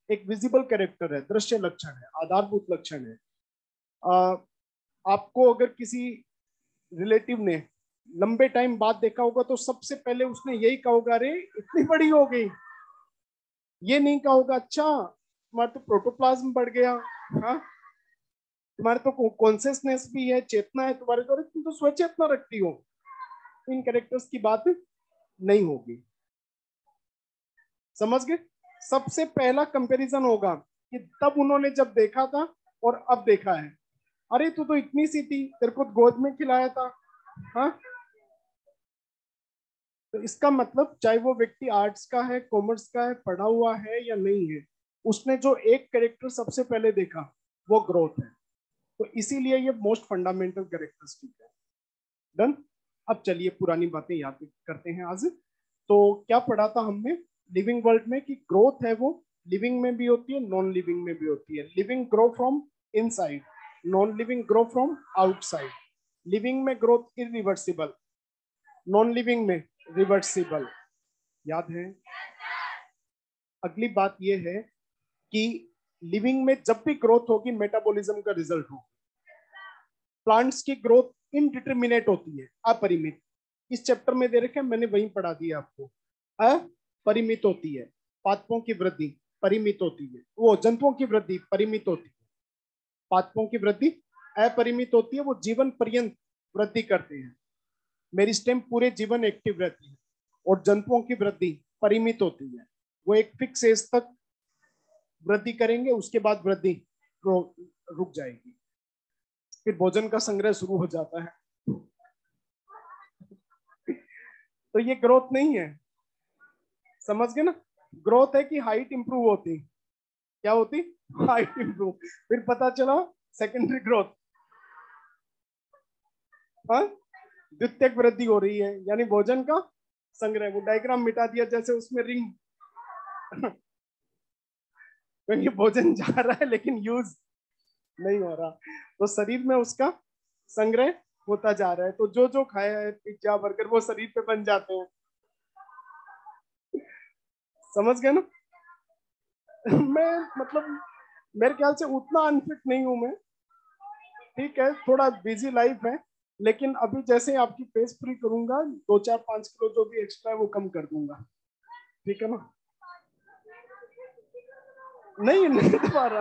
एक विजिबल कैरेक्टर है, दृश्य लक्षण है, आधारभूत लक्षण है। आ, आपको अगर किसी रिलेटिव ने लंबे टाइम बाद देखा होगा तो सबसे पहले उसने यही कहा होगा, अरे इतनी बड़ी हो गई। ये नहीं कहा होगा, अच्छा तुम्हारा तो प्रोटोप्लाज्म बढ़ गया, हाँ तुम्हारे तो कॉन्सियसनेस भी है, चेतना है तुम्हारे तो, तुम तो स्वचेतना रखती हो। इन कैरेक्टर्स की बात नहीं होगी। समझ गए? सबसे पहला कंपैरिजन होगा कि तब उन्होंने जब देखा था और अब देखा है। अरे तू तो इतनी सी थी, तेरे को गोद में खिलाया था, हाँ। तो इसका मतलब चाहे वो व्यक्ति आर्ट्स का है, कॉमर्स का है, पढ़ा हुआ है या नहीं है, उसने जो एक कैरेक्टर सबसे पहले देखा वो ग्रोथ है। तो इसीलिए ये मोस्ट फंडामेंटल कैरेक्टरिस्टिक है। डन। अब चलिए पुरानी बातें याद करते हैं आज। तो क्या पढ़ा था हमने लिविंग वर्ल्ड में कि ग्रोथ है वो लिविंग में भी होती है, नॉन लिविंग में भी होती है। Living grow from inside, non living grow from outside. Living में ग्रोथ इरिवर्सिबल, नॉन लिविंग में रिवर्सिबल। याद है? अगली बात यह है कि लिविंग में जब भी ग्रोथ होगी मेटाबॉलिज्म का रिजल्ट होगा। प्लांट्स की ग्रोथ इनडिटरमिनेट होती है, अपरिमित। इस चैप्टर में दे रखे हैं, मैंने वहीं पढ़ा दिया आपको। अपरिमित होती है। पादपों की वृद्धि परिमित होती है, वो जंतुओं की वृद्धि परिमित होती है। पादपों की वृद्धि अपरिमित होती है, वो जीवन पर्यंत वृद्धि करते हैं। मेरिस्टेम पूरे जीवन एक्टिव रहती है। और जंतुओं की वृद्धि परिमित होती है, वो एक फिक्स एज तक वृद्धि करेंगे, उसके बाद वृद्धि रुक जाएगी, फिर भोजन का संग्रह शुरू हो जाता है। तो ये ग्रोथ नहीं है। समझ गए ना? ग्रोथ है कि हाइट इंप्रूव होती। क्या होती? Height improve. फिर पता चला सेकेंडरी ग्रोथ, हाँ, द्वितीयक वृद्धि हो रही है, यानी भोजन का संग्रह। वो डायग्राम मिटा दिया जैसे उसमें रिंग क्योंकि भोजन जा रहा है लेकिन यूज नहीं हो रहा, तो शरीर में उसका संग्रह होता जा रहा है। तो जो जो खाया है पिज्जा बर्गर वो शरीर पे बन जाते हैं। समझ गए ना? मैं मतलब मेरे ख्याल से उतना अनफिट नहीं हूं मैं, ठीक है, थोड़ा बिजी लाइफ है, लेकिन अभी जैसे आपकी पेस फ्री करूंगा, दो चार पांच किलो जो भी एक्स्ट्रा है वो कम कर दूंगा, ठीक है ना? नहीं नहीं दोबारा,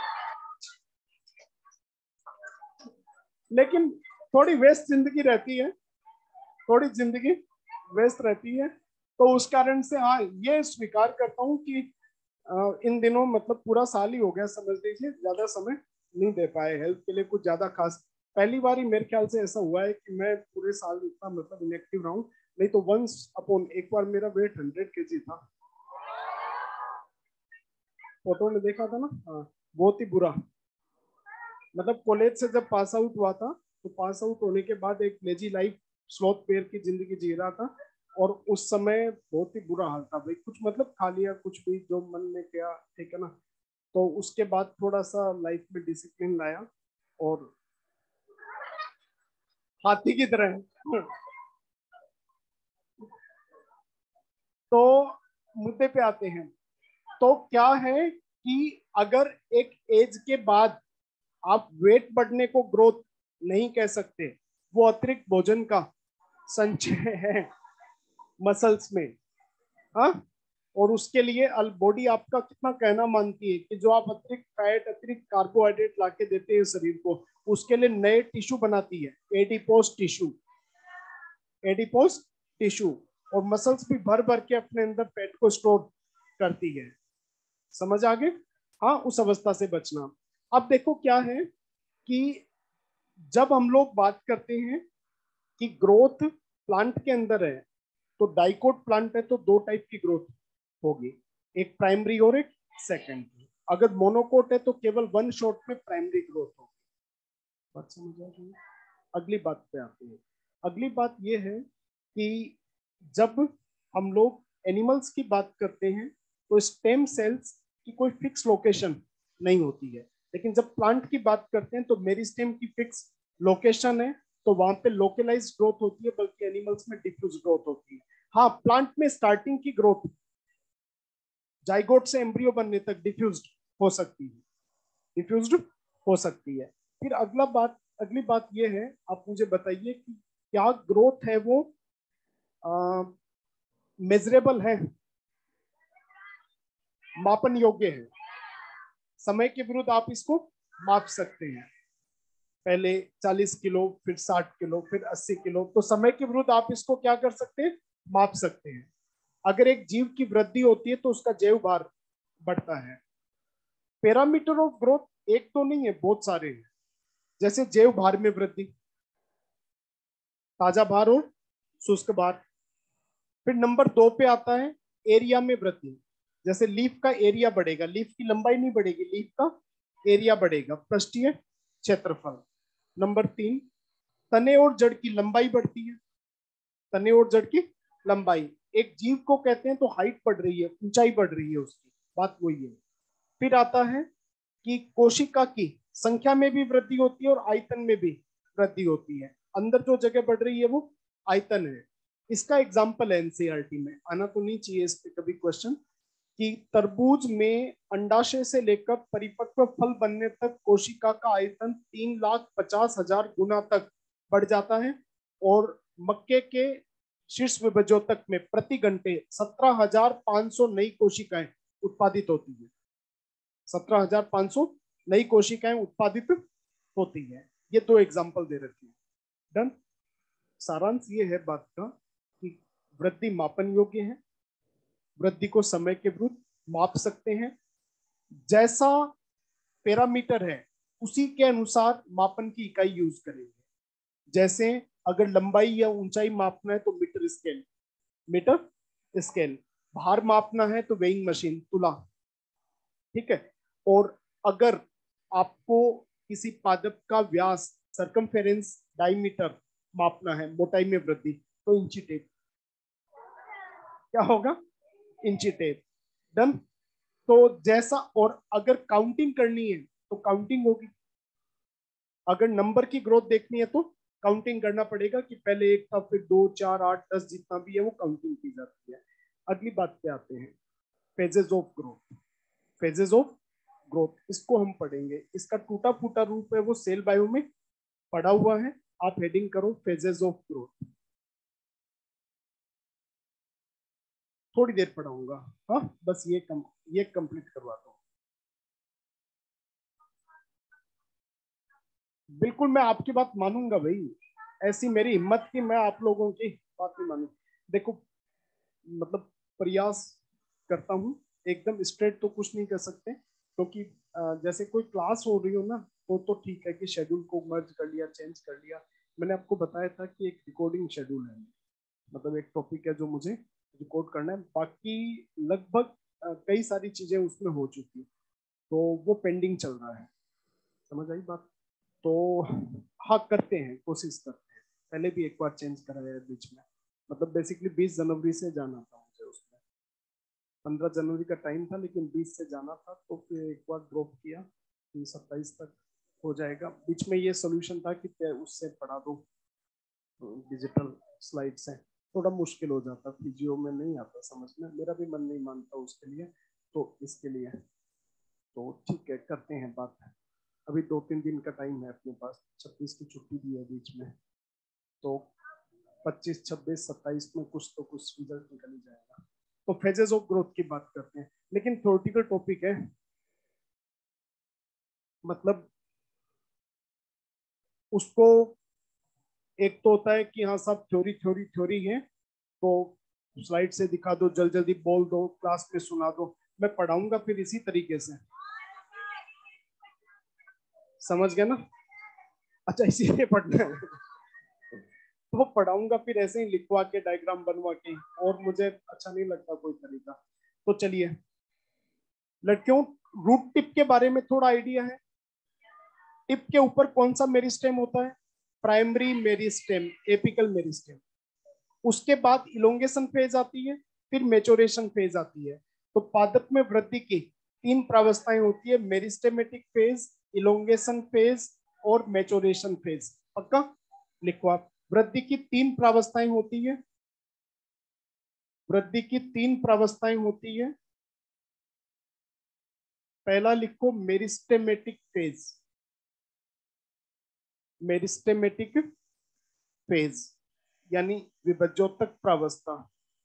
लेकिन थोड़ी व्यस्त जिंदगी रहती है, थोड़ी जिंदगी व्यस्त रहती है, तो उस कारण से हाँ ये स्वीकार करता हूँ कि इन दिनों मतलब पूरा साल ही हो गया समझ लीजिए, ज्यादा समय नहीं दे पाए हेल्थ के लिए कुछ ज्यादा खास। पहली बार ही मेरे ख्याल से ऐसा हुआ है कि मैं पूरे साल इतना मतलब इनएक्टिव रहा हूँ। नहीं तो वंस अपॉन एक बार मेरा वेट हंड्रेड के जी था, फोटो में देखा था ना, हाँ बहुत ही बुरा। मतलब कॉलेज से जब पास आउट हुआ था तो पास आउट होने के बाद एक लेजी लाइफ, स्लोथ पेयर की जिंदगी जी रहा था, और उस समय बहुत ही बुरा हाल था भाई। कुछ मतलब खा लिया कुछ भी जो मन में किया, ठीक है ना? तो उसके बाद थोड़ा सा लाइफ में डिसिप्लिन लाया और हाथी की तरह। तो मुद्दे पे आते हैं। तो क्या है कि अगर एक एज के बाद आप वेट बढ़ने को ग्रोथ नहीं कह सकते, वो अतिरिक्त भोजन का संचय है मसल्स में, हाँ। और उसके लिए बॉडी आपका कितना कहना मानती है कि जो आप अतिरिक्त फैट, अतिरिक्त कार्बोहाइड्रेट लाके देते हैं शरीर को, उसके लिए नए टिश्यू बनाती है, एडिपोज टिश्यू, एडिपोज टिश्यू। और मसल्स भी भर भर के अपने अंदर फैट को स्टोर करती है। समझ आ गए? हाँ, उस अवस्था से बचना। अब देखो क्या है कि जब हम लोग बात करते हैं कि ग्रोथ प्लांट के अंदर है, तो डाइकोट प्लांट है तो दो टाइप की ग्रोथ होगी, एक प्राइमरी और एक सेकेंडरी। अगर मोनोकोट है तो केवल वन शॉट में प्राइमरी ग्रोथ होगी। बात समझ आ रही है? अगली बात पे आते हैं। अगली बात यह है कि जब हम लोग एनिमल्स की बात करते हैं तो स्टेम सेल्स की कोई फिक्स लोकेशन नहीं होती है, लेकिन जब प्लांट की बात करते हैं तो मेरिस्टेम की फिक्स लोकेशन है, तो वहां पे लोकलाइज ग्रोथ होती है, बल्कि एनिमल्स में डिफ्यूज ग्रोथ होती है। हाँ, प्लांट में स्टार्टिंग की ग्रोथ जाइगोट से एम्ब्रियो बनने तक डिफ्यूज्ड हो सकती है, डिफ्यूज्ड हो सकती है। फिर अगला बात अगली बात ये है, आप मुझे बताइए कि क्या ग्रोथ है वो मेजरेबल है, मापन योग्य है। समय के विरुद्ध आप इसको माप सकते हैं, पहले चालीस किलो, फिर साठ किलो, फिर अस्सी किलो, तो समय के विरुद्ध आप इसको क्या कर सकते हैं, माप सकते हैं। अगर एक जीव की वृद्धि होती है तो उसका जैव भार बढ़ता है। पैरामीटर ऑफ ग्रोथ एक तो नहीं है, बहुत सारे हैं, जैसे जैव भार में वृद्धि, ताजा भार और शुष्क भार। फिर नंबर दो पे आता है एरिया में वृद्धि, जैसे लीफ का एरिया बढ़ेगा, लीफ की लंबाई नहीं बढ़ेगी, लीफ का एरिया बढ़ेगा, पृष्ठीय क्षेत्रफल। नंबर तीन, तने और जड़ की लंबाई बढ़ती है, तने और जड़ की लंबाई। एक जीव को कहते हैं तो हाइट बढ़ रही है, ऊंचाई बढ़ रही है, उसकी बात वही है। फिर आता है कि कोशिका की संख्या में भी वृद्धि होती है और आयतन में भी वृद्धि होती है। अंदर जो जगह बढ़ रही है वो आयतन है। इसका एग्जाम्पल है एनसीईआरटी में, आना तो नहीं चाहिए इस पे कभी क्वेश्चन, कि तरबूज में अंडाशय से लेकर परिपक्व फल बनने तक कोशिका का आयतन तीन लाख पचास हजार गुना तक बढ़ जाता है, और मक्के के शीर्ष विभजोतक में प्रति घंटे सत्रह हजार पांच सौ नई कोशिकाएं उत्पादित होती है, सत्रह हजार पांच सौ नई कोशिकाएं उत्पादित होती है। ये दो एग्जाम्पल दे रखी है। डन। सारांश ये है बात का कि वृद्धि मापन योग्य है, वृद्धि को समय के विरुद्ध माप सकते हैं, जैसा पैरामीटर है उसी के अनुसार मापन की इकाई यूज करेंगे। जैसे अगर लंबाई या ऊंचाई मापना है तो मीटर स्केल, मीटर स्केल। भार मापना है तो वेइंग मशीन, तुला, ठीक है। और अगर आपको किसी पादप का व्यास, सर्कमफेरेंस, डायमीटर मापना है, मोटाई में वृद्धि, तो इंची टेप। क्या होगा, इंची टेप। डन। तो जैसा, और अगर काउंटिंग करनी है तो काउंटिंग होगी, अगर नंबर की ग्रोथ देखनी है तो काउंटिंग करना पड़ेगा कि पहले एक था, फिर दो, चार, आठ, दस, जितना भी है वो काउंटिंग की जाती है। अगली बात पे आते हैं, phases of growth. Phases of growth इसको हम पढ़ेंगे, इसका टूटा फूटा रूप है वो सेल बायो में पड़ा हुआ है। आप हेडिंग करो फेजेस ऑफ ग्रोथ, थोड़ी देर पढ़ाऊंगा। हाँ, बस ये कम ये कंप्लीट करवा दो। बिल्कुल मैं आपकी बात मानूंगा भाई, ऐसी मेरी हिम्मत कि मैं आप लोगों की बात नहीं मानू। देखो, मतलब प्रयास करता हूँ, एकदम स्ट्रेट तो कुछ नहीं कर सकते, क्योंकि तो जैसे कोई क्लास हो रही हो ना, तो तो ठीक है कि शेड्यूल को मर्ज कर लिया, चेंज कर लिया। मैंने आपको बताया था कि एक रिकॉर्डिंग शेड्यूल है, मतलब एक टॉपिक है जो मुझे रिकॉर्ड करना है, बाकी लगभग कई सारी चीजें उसमें हो चुकी, तो वो पेंडिंग चल रहा है। समझ आई बात? तो हाँ, करते हैं, कोशिश करते हैं। पहले भी एक बार चेंज कराया है बीच में, मतलब बेसिकली बीस जनवरी से जाना था मुझे उसमें, पंद्रह जनवरी का टाइम था लेकिन बीस से जाना था, तो फिर एक बार ड्रॉप किया कि सत्ताईस तक हो जाएगा। बीच में ये सोल्यूशन था कि उससे पढ़ा दो डिजिटल स्लाइड से, थोड़ा मुश्किल हो जाता, फिजियो में नहीं आता समझ में, मेरा भी मन नहीं मानता उसके लिए, तो इसके लिए तो ठीक है, करते हैं बात। अभी दो तीन दिन का टाइम है अपने पास, छब्बीस की छुट्टी भी है बीच में, तो पच्चीस, छब्बीस, सत्ताईस में कुछ तो कुछ रिजल्ट निकल ही जाएगा। तो फेजेस ऑफ ग्रोथ की बात करते हैं, लेकिन थ्योरेटिकल टॉपिक है, मतलब उसको, एक तो होता है कि हाँ सब थ्योरी थ्योरी थ्योरी है, तो स्लाइड से दिखा दो, जल्दी जल्दी बोल दो, क्लास में सुना दो, मैं पढ़ाऊंगा फिर इसी तरीके से, समझ गए ना? अच्छा, इसीलिए पढ़ना है तो पढ़ाऊंगा फिर ऐसे ही लिखवा के, डायग्राम बनवा के, और मुझे अच्छा नहीं लगता कोई तरीका। तो चलिए, लड़कियों, रूट टिप के बारे में थोड़ा आइडिया है? टिप के ऊपर कौन सा मेरिस्टेम होता है? Primary meristem, apical meristem. उसके बाद इलोंगेशन फेज आती है, फिर मेचोरेशन फेज आती है। तो पादप में वृद्धि की तीन प्रावस्थाएं होती है, मेरिस्टेमेटिक फेज, इलोंगेशन फेज और मेचोरेशन फेज। पक्का लिखो आप, वृद्धि की तीन प्रावस्थाएं होती है, वृद्धि की तीन प्रावस्थाएं होती है, पहला लिखो मेरिस्टेमेटिक फेज, मेरिस्टेमेटिक फेज यानी विभज्योतक प्रावस्था।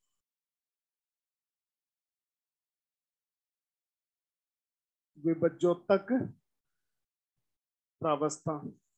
विभज्योतक प्रावस्था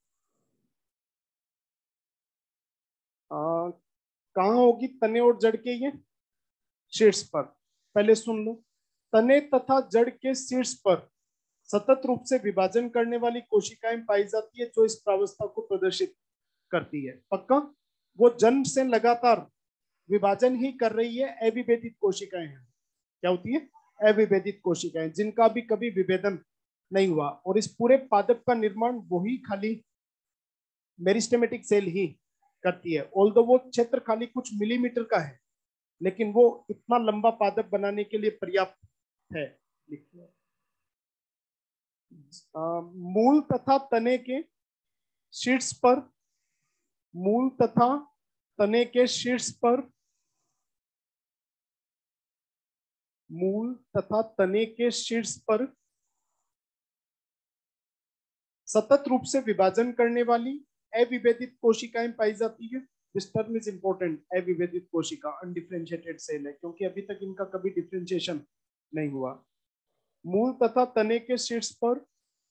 कहाँ होगी? तने और जड़ के ये शीर्ष पर। पहले सुन लो, तने तथा जड़ के शीर्ष पर सतत रूप से विभाजन करने वाली कोशिकाएं पाई जाती है जो इस प्रावस्था को प्रदर्शित करती है। पक्का? वो जन्म से लगातार विभाजन ही कर रही है अविभेदित कोशिकाएं हैं। क्या होती है? अविभेदित कोशिकाएं, जिनका भी कभी विभेदन नहीं हुआ। और इस पूरे पादप का निर्माण वही खाली मेरिस्टेमेटिक सेल ही करती है। ऑल्दो वो क्षेत्र खाली कुछ मिलीमीटर का है, लेकिन वो इतना लंबा पादप बनाने के लिए पर्याप्त है। मूल तथा तने के शीर्ष पर, मूल तथा तने के शीर्ष पर, मूल तथा तने के शीर्ष पर सतत रूप से विभाजन करने वाली अविभेदित कोशिकाएं पाई जाती है। This term is important. अविभेदित कोशिका, अनडिफरेंशिएटेड सेल है, क्योंकि अभी तक इनका कभी डिफरेंशिएशन नहीं हुआ। मूल तथा तने के शीर्ष पर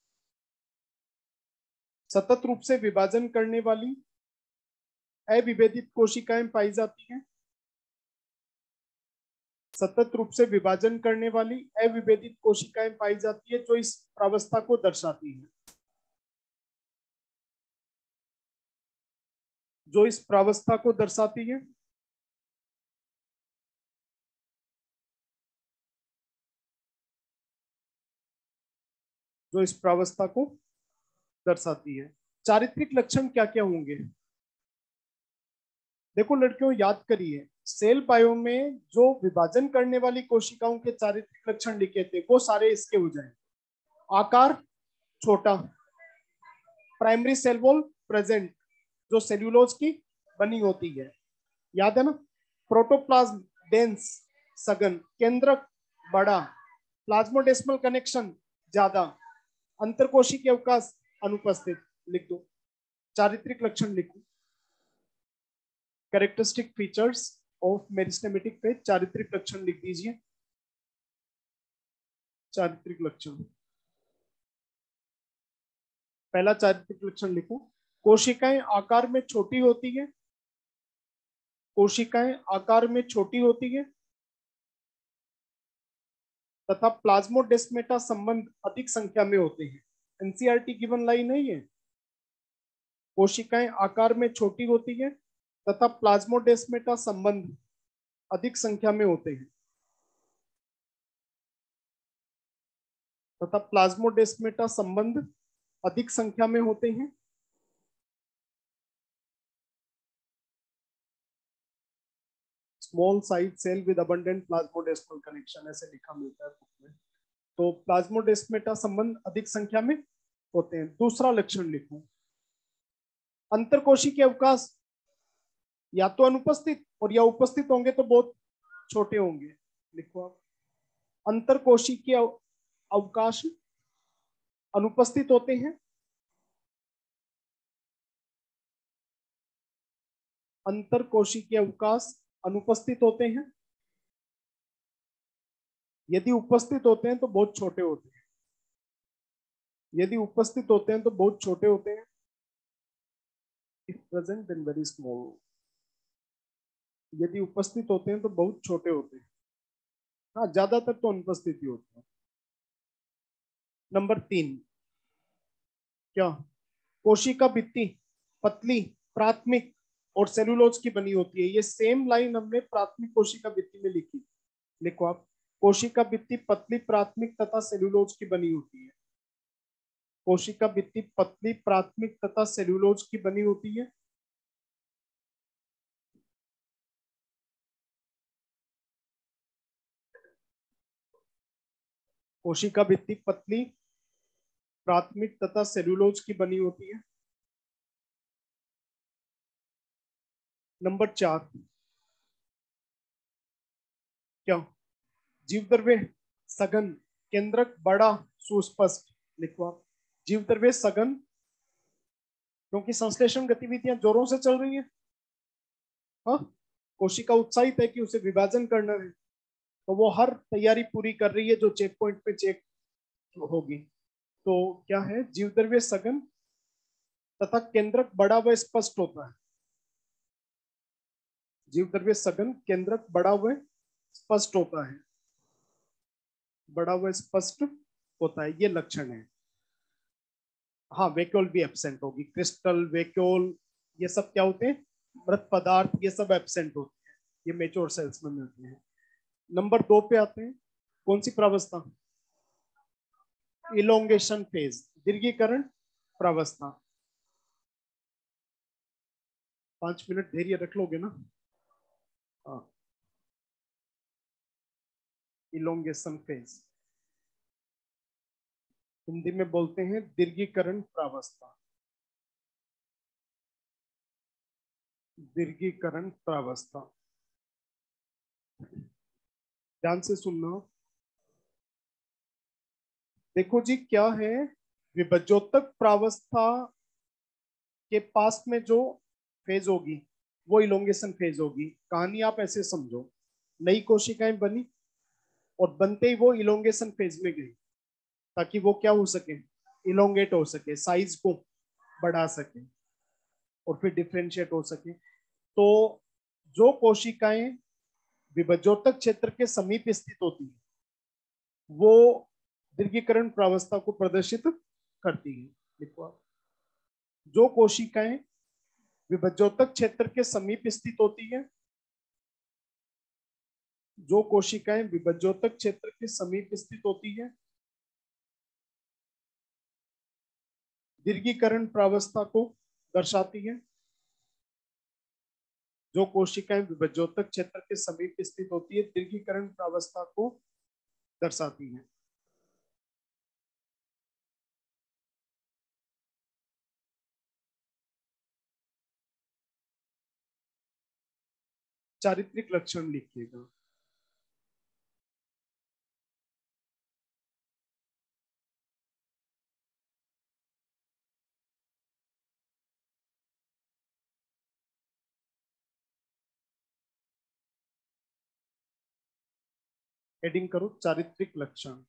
सतत रूप से विभाजन करने वाली अविभेदित कोशिकाएं पाई जाती हैं। सतत रूप से विभाजन करने वाली अविभेदित कोशिकाएं पाई जाती है जो इस प्रावस्था को दर्शाती है, जो इस प्रावस्था को दर्शाती है। जो इस प्रावस्था को दर्शाती है। चारित्रिक लक्षण क्या क्या होंगे? देखो लड़कियों, याद करिए, सेल बायो में जो विभाजन करने वाली कोशिकाओं के चारित्रिक लक्षण लिखे थे वो सारे इसके हो जाए। आकार छोटा, प्राइमरी सेल वॉल प्रेजेंट, जो सेल्यूलोज की बनी होती है, याद है ना। प्रोटोप्लाज्म डेंस सघन, केंद्रक बड़ा, प्लाज्मोडेस्मल कनेक्शन ज्यादा, अंतरकोशिकीय अवकाश अनुपस्थित। लिख दो चारित्रिक लक्षण, लिखो characteristic features of meristematic phase. चारित्रिक लक्षण लिख दीजिए। चारित्रिक लक्षण, पहला चारित्रिक लक्षण लिखो, कोशिकाएं आकार में छोटी होती है। कोशिकाएं आकार में छोटी होती है तथा प्लाज्मोडेस्मेटा संबंध अधिक संख्या में होते हैं। एनसीईआरटी गिवन लाइन है ये। कोशिकाएं आकार में छोटी होती है तथा प्लाज्मोडेस्मेटा संबंध अधिक संख्या में होते हैं तथा प्लाज्मोडेस्मेटा संबंध अधिक संख्या में होते हैं। Small size cell with abundant plasmodesmal connection, ऐसे लिखा मिलता है बुक में। तो प्लाज्मोडेस्मेटा संबंध अधिक संख्या में होते हैं। दूसरा लक्षण लिखो, अंतरकोशिकीय अवकाश या तो अनुपस्थित और या उपस्थित होंगे तो बहुत छोटे होंगे। लिखो आप, अंतरकोशिकीय अवकाश अनुपस्थित होते हैं। अंतरकोशिकीय अवकाश अनुपस्थित होते हैं। यदि उपस्थित होते हैं तो बहुत छोटे होते हैं। यदि उपस्थित होते हैं तो बहुत छोटे होते हैं। If present then very small. यदि उपस्थित होते हैं तो बहुत छोटे होते हैं। हाँ, ज्यादातर तो अनुपस्थित ही होते हैं। नंबर तीन, क्या? कोशिका भित्ति पतली, प्राथमिक और सेलुलोज की बनी होती है। ये सेम लाइन हमने प्राथमिक कोशिका भित्ति में लिखी। लिखो आप, कोशिका भित्ति पतली, प्राथमिक तथा सेलुलोज की बनी होती है। कोशिका भित्ति पतली, प्राथमिक तथा सेलुलोज की बनी होती है। कोशिका भित्ति पतली, प्राथमिक तथा सेलुलोज की बनी होती है। नंबर चार, क्या? जीव द्रव्य सघन, केंद्रक बड़ा सुस्पष्ट लिखो आप। जीव द्रव्य सघन, क्योंकि संश्लेषण गतिविधियां जोरों से चल रही है। हाँ, कोशिका उत्साहित है कि उसे विभाजन करना है, तो वो हर तैयारी पूरी कर रही है जो चेक पॉइंट पे चेक होगी। तो क्या है, जीव द्रव्य सघन तथा केंद्रक बड़ा व स्पष्ट होता है। जीव द्रव्य सघन, केंद्रक बड़ा व स्पष्ट होता है, बड़ा व स्पष्ट होता है, ये लक्षण है। हाँ, वैक्यूल भी एब्सेंट होगी, क्रिस्टल, वैक्यूल, ये सब क्या होते हैं, मृत पदार्थ, ये सब एब्सेंट होते हैं, ये मेच्योर सेल्स में मिलते हैं। नंबर दो पे आते हैं, कौन सी प्रावस्था, इलोंगेशन फेज, दीर्घीकरण प्रावस्था। पांच मिनट धैर्य रख लोगे ना? हाँ, इलोंगेशन फेज, हिंदी में बोलते हैं दीर्घीकरण प्रावस्था, दीर्घीकरण प्रावस्था। ध्यान से सुनना। देखो जी, क्या है, विभज्योतक प्रावस्था के पास में जो फेज होगी वो इलोंगेशन फेज होगी। कहानी आप ऐसे समझो, नई कोशिकाएं बनी और बनते ही वो इलोंगेशन फेज में गई, ताकि वो क्या हो सके, इलोंगेट हो सके, साइज को बढ़ा सके और फिर डिफरेंशिएट हो सके। तो जो कोशिकाएं विभज्योतक क्षेत्र के समीप स्थित होती है वो दीर्घीकरण प्रावस्था को प्रदर्शित करती है। देखो आप, जो कोशिकाएं विभज्योतक क्षेत्र के समीप स्थित होती है, जो कोशिकाएं विभज्योतक क्षेत्र के समीप स्थित होती है, दीर्घीकरण प्रावस्था को दर्शाती है। जो कोशिकाएं विभज्योतक क्षेत्र के समीप स्थित होती है, दीर्घीकरण प्रावस्था को दर्शाती है। चारित्रिक लक्षण लिखिएगा। हेडिंग करो चारित्रिक लक्षण।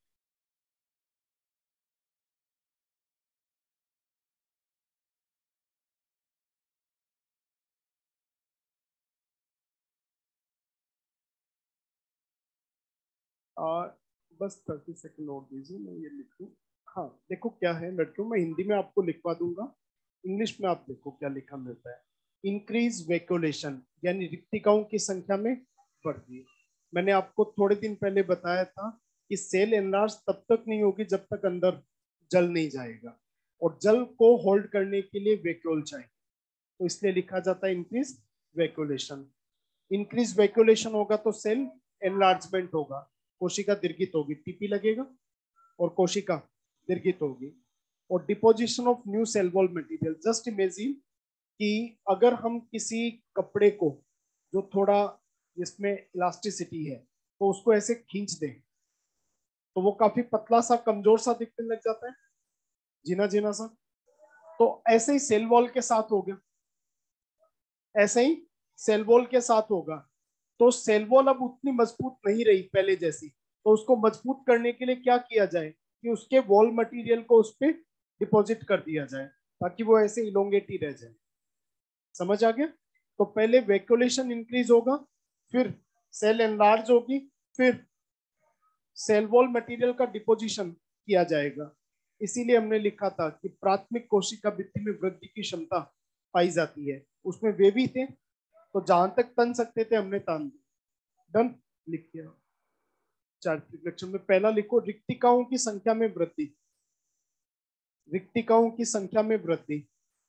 आ, बस थर्टी सेकेंड और दीजिए, मैं ये लिख दूं। हाँ, देखो क्या है लड़कियों, मैं हिंदी में आपको लिखवा दूंगा, इंग्लिश में आप देखो क्या लिखा मिलता है। इंक्रीज वैक्यूलेशन, यानी रिक्तिकाओं की संख्या में वृद्धि। मैंने आपको थोड़े दिन पहले बताया था कि सेल एनलार्ज तब तक नहीं होगी जब तक अंदर जल नहीं जाएगा, और जल को होल्ड करने के लिए वैक्यूल चाहिए, तो इसलिए लिखा जाता है इंक्रीज वैक्यूलेशन। इंक्रीज वैक्यूलेशन होगा तो सेल एनलार्जमेंट होगा, कोशिका दीर्घित होगी, टीपी लगेगा और कोशिका दीर्घित होगी। और deposition of new cell wall material, just imagine कि अगर हम किसी कपड़े को जो थोड़ा जिसमें इलास्टिसिटी है तो उसको ऐसे खींच दें तो वो काफी पतला सा, कमजोर सा दिखने लग जाता है, जीना जीना सा। तो ऐसे ही सेल वॉल के साथ हो गया, ऐसे ही सेल वॉल के साथ होगा। तो सेल वॉल अब उतनी मजबूत नहीं रही पहले जैसी, तो उसको मजबूत करने के लिए क्या किया जाए कि उसके वॉल मटेरियल को उस पर डिपॉजिट कर दिया जाए ताकि वो ऐसे इलोंगेट ही रह जाए। समझ आ गया? तो पहले वैक्यूलेशन इंक्रीज होगा, फिर सेल एनलार्ज होगी, फिर सेल वॉल मटेरियल का डिपोजिशन किया जाएगा। इसीलिए हमने लिखा था कि प्राथमिक कोशिका भित्ति में वृद्धि की क्षमता पाई जाती है, उसमें वे भी थे, तो जहां तक तन सकते थे हमने तान दिया। डन, लिख दिया। चारित्रिक लक्षण में पहला लिखो, रिक्तिकाओं की संख्या में वृद्धि, रिक्तिकाओं की संख्या में वृद्धि,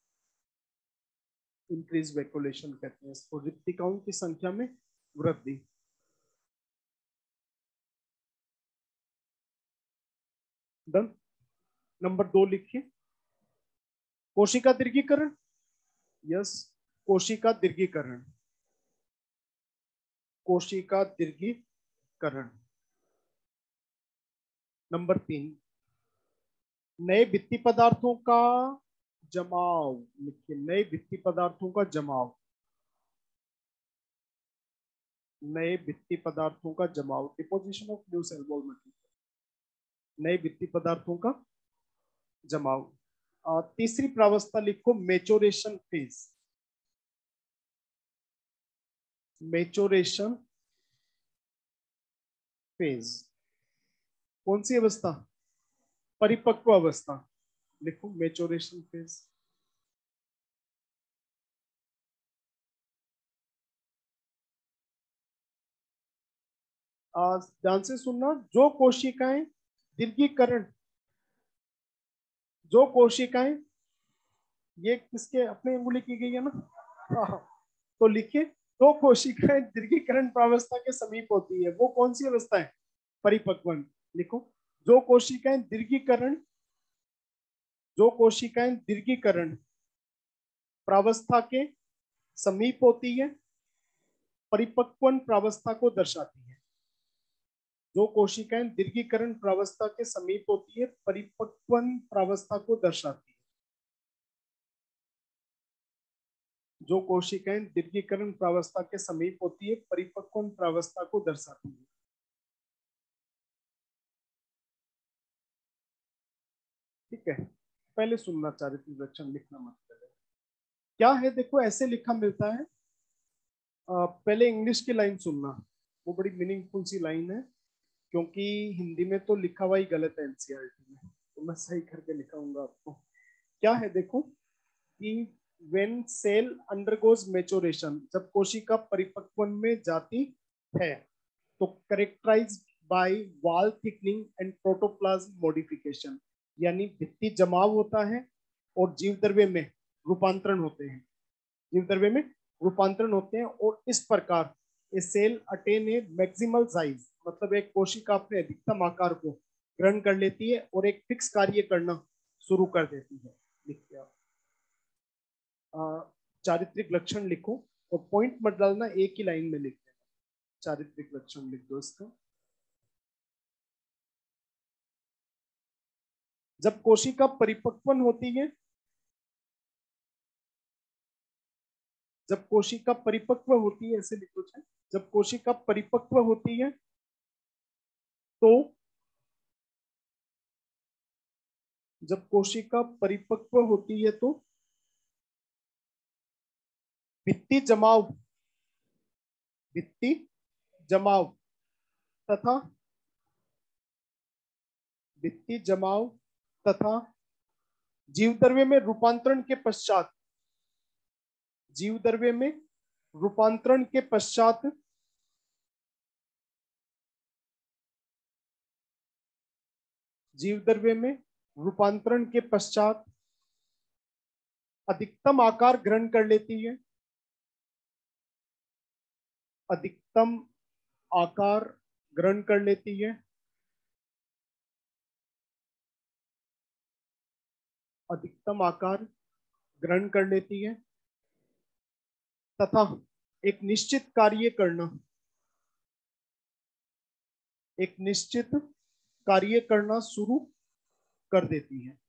इंक्रीज वैक्यूलेशन कहते हैं इसको, रिक्तिकाओं की संख्या में वृद्धि। डन। नंबर दो लिखिए, कोशिका दीर्घीकरण। यस, कोशिका दीर्घीकरण, कोशिका दीर्घीकरण। नंबर तीन, नए भित्ति पदार्थों का जमाव लिखिए, नए भित्ति पदार्थों का जमाव, नए भित्ति पदार्थों का जमाव, deposition of new cell wall material, नए भित्ति पदार्थों का जमाव। आ, तीसरी प्रावस्था लिखो मेचोरेशन फेज, मेचोरेशन फेज कौन सी अवस्था? परिपक्व अवस्था, लिखो मेचोरेशन फेज। ध्यान से सुनना, जो कोशिकाएं दीर्घीकरण, जो कोशिकाएं, ये किसके अपने अंगुली की गई है ना, हाँ, तो लिखिए दो कोशिकाएं दीर्घीकरण प्रावस्था के समीप होती है, वो कौन सी अवस्था है? परिपक्वन। लिखो, जो कोशिकाएं दीर्घीकरण, जो कोशिकाएं दीर्घीकरण प्रावस्था के समीप होती है, परिपक्वन प्रावस्था को दर्शाती है। जो कोशिकाएं दीर्घीकरण प्रावस्था के समीप होती है, परिपक्वन प्रावस्था को दर्शाती है। जो कोशिकाएं दीर्घीकरण प्रावस्था के समीप होती है, परिपक्वन प्रावस्था को दर्शाती है। ठीक है, पहले सुनना, चारित्रिक लक्षण लिखना मत करें। क्या है देखो, ऐसे लिखा मिलता है, आ, पहले इंग्लिश की लाइन सुनना, वो बड़ी मीनिंगफुल सी लाइन है, क्योंकि हिंदी में तो लिखा हुआ ही गलत है एनसीईआरटी में, तो मैं सही करके लिखाऊंगा आपको। क्या है देखो कि when cell undergoes maturation, जब कोशिका परिपक्वन में जाती है, तो characterized by wall thickening and protoplasm modification, यानी भित्ति जमाव होता है और जीव द्रव्य में रूपांतरण होते हैं, जीव द्रव्य में रूपांतरण होते हैं, और इस प्रकार a cell attain a maximal size, मतलब एक कोशिका अपने अधिकतम आकार को ग्रहण कर लेती है और एक फिक्स कार्य करना शुरू कर देती है। लिखिए आप, चारित्रिक लक्षण लिखो और पॉइंट मत डालना, एक ही लाइन में लिख देना, चारित्रिक लक्षण लिख दो इसका। जब कोशिका परिपक्वन होती है, जब कोशिका परिपक्व होती है, ऐसे लिखो चाहे, जब कोशिका परिपक्व होती है तो, जब कोशिका परिपक्व होती है तो भित्ति जमाव, भित्ति जमाव तथा भित्ति जमाव तथा जीव द्रव्य में रूपांतरण के पश्चात, जीव द्रव्य में रूपांतरण के पश्चात जीव द्रव्य में रूपांतरण के पश्चात अधिकतम आकार ग्रहण कर लेती है, अधिकतम आकार ग्रहण कर लेती है, अधिकतम आकार ग्रहण कर लेती है तथा एक निश्चित कार्य करना, एक निश्चित कार्य करना शुरू कर देती है।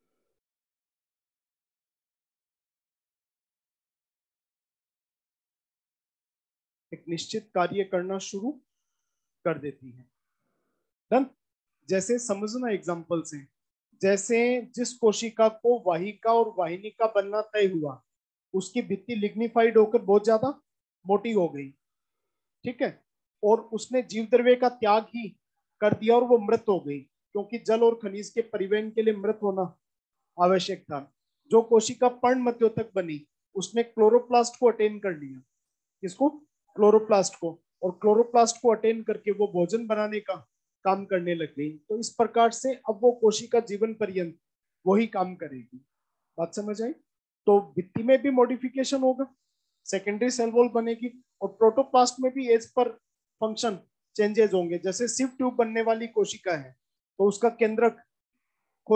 एक निश्चित कार्य करना शुरू कर देती है। डन? जैसे समझना एग्जांपल से, जैसे जिस कोशिका को वाहिका और वाहिनिका बनना तय हुआ, उसकी भित्ति लिग्निफाइड होकर बहुत ज्यादा मोटी हो गई, ठीक है, और उसने जीव द्रव्य का त्याग ही कर दिया और वो मृत हो गई, क्योंकि जल और खनिज के परिवहन के लिए मृत होना आवश्यक था। जो कोशिका पर्णमध्योतक बनी, उसने क्लोरोप्लास्ट को अटेन कर लिया, किसको? क्लोरोप्लास्ट को, और क्लोरोप्लास्ट को अटेन करके वो भोजन बनाने का काम करने लग गई। तो इस प्रकार से अब वो कोशिका जीवन पर्यंत वही काम करेगी। बात समझ आई? तो भित्ति में भी मॉडिफिकेशन होगा, सेकेंडरी सेल वॉल बनेगी, और प्रोटोप्लास्ट में भी एज पर फंक्शन चेंजेस होंगे। जैसे सिव ट्यूब बनने वाली कोशिका है, तो उसका केंद्रक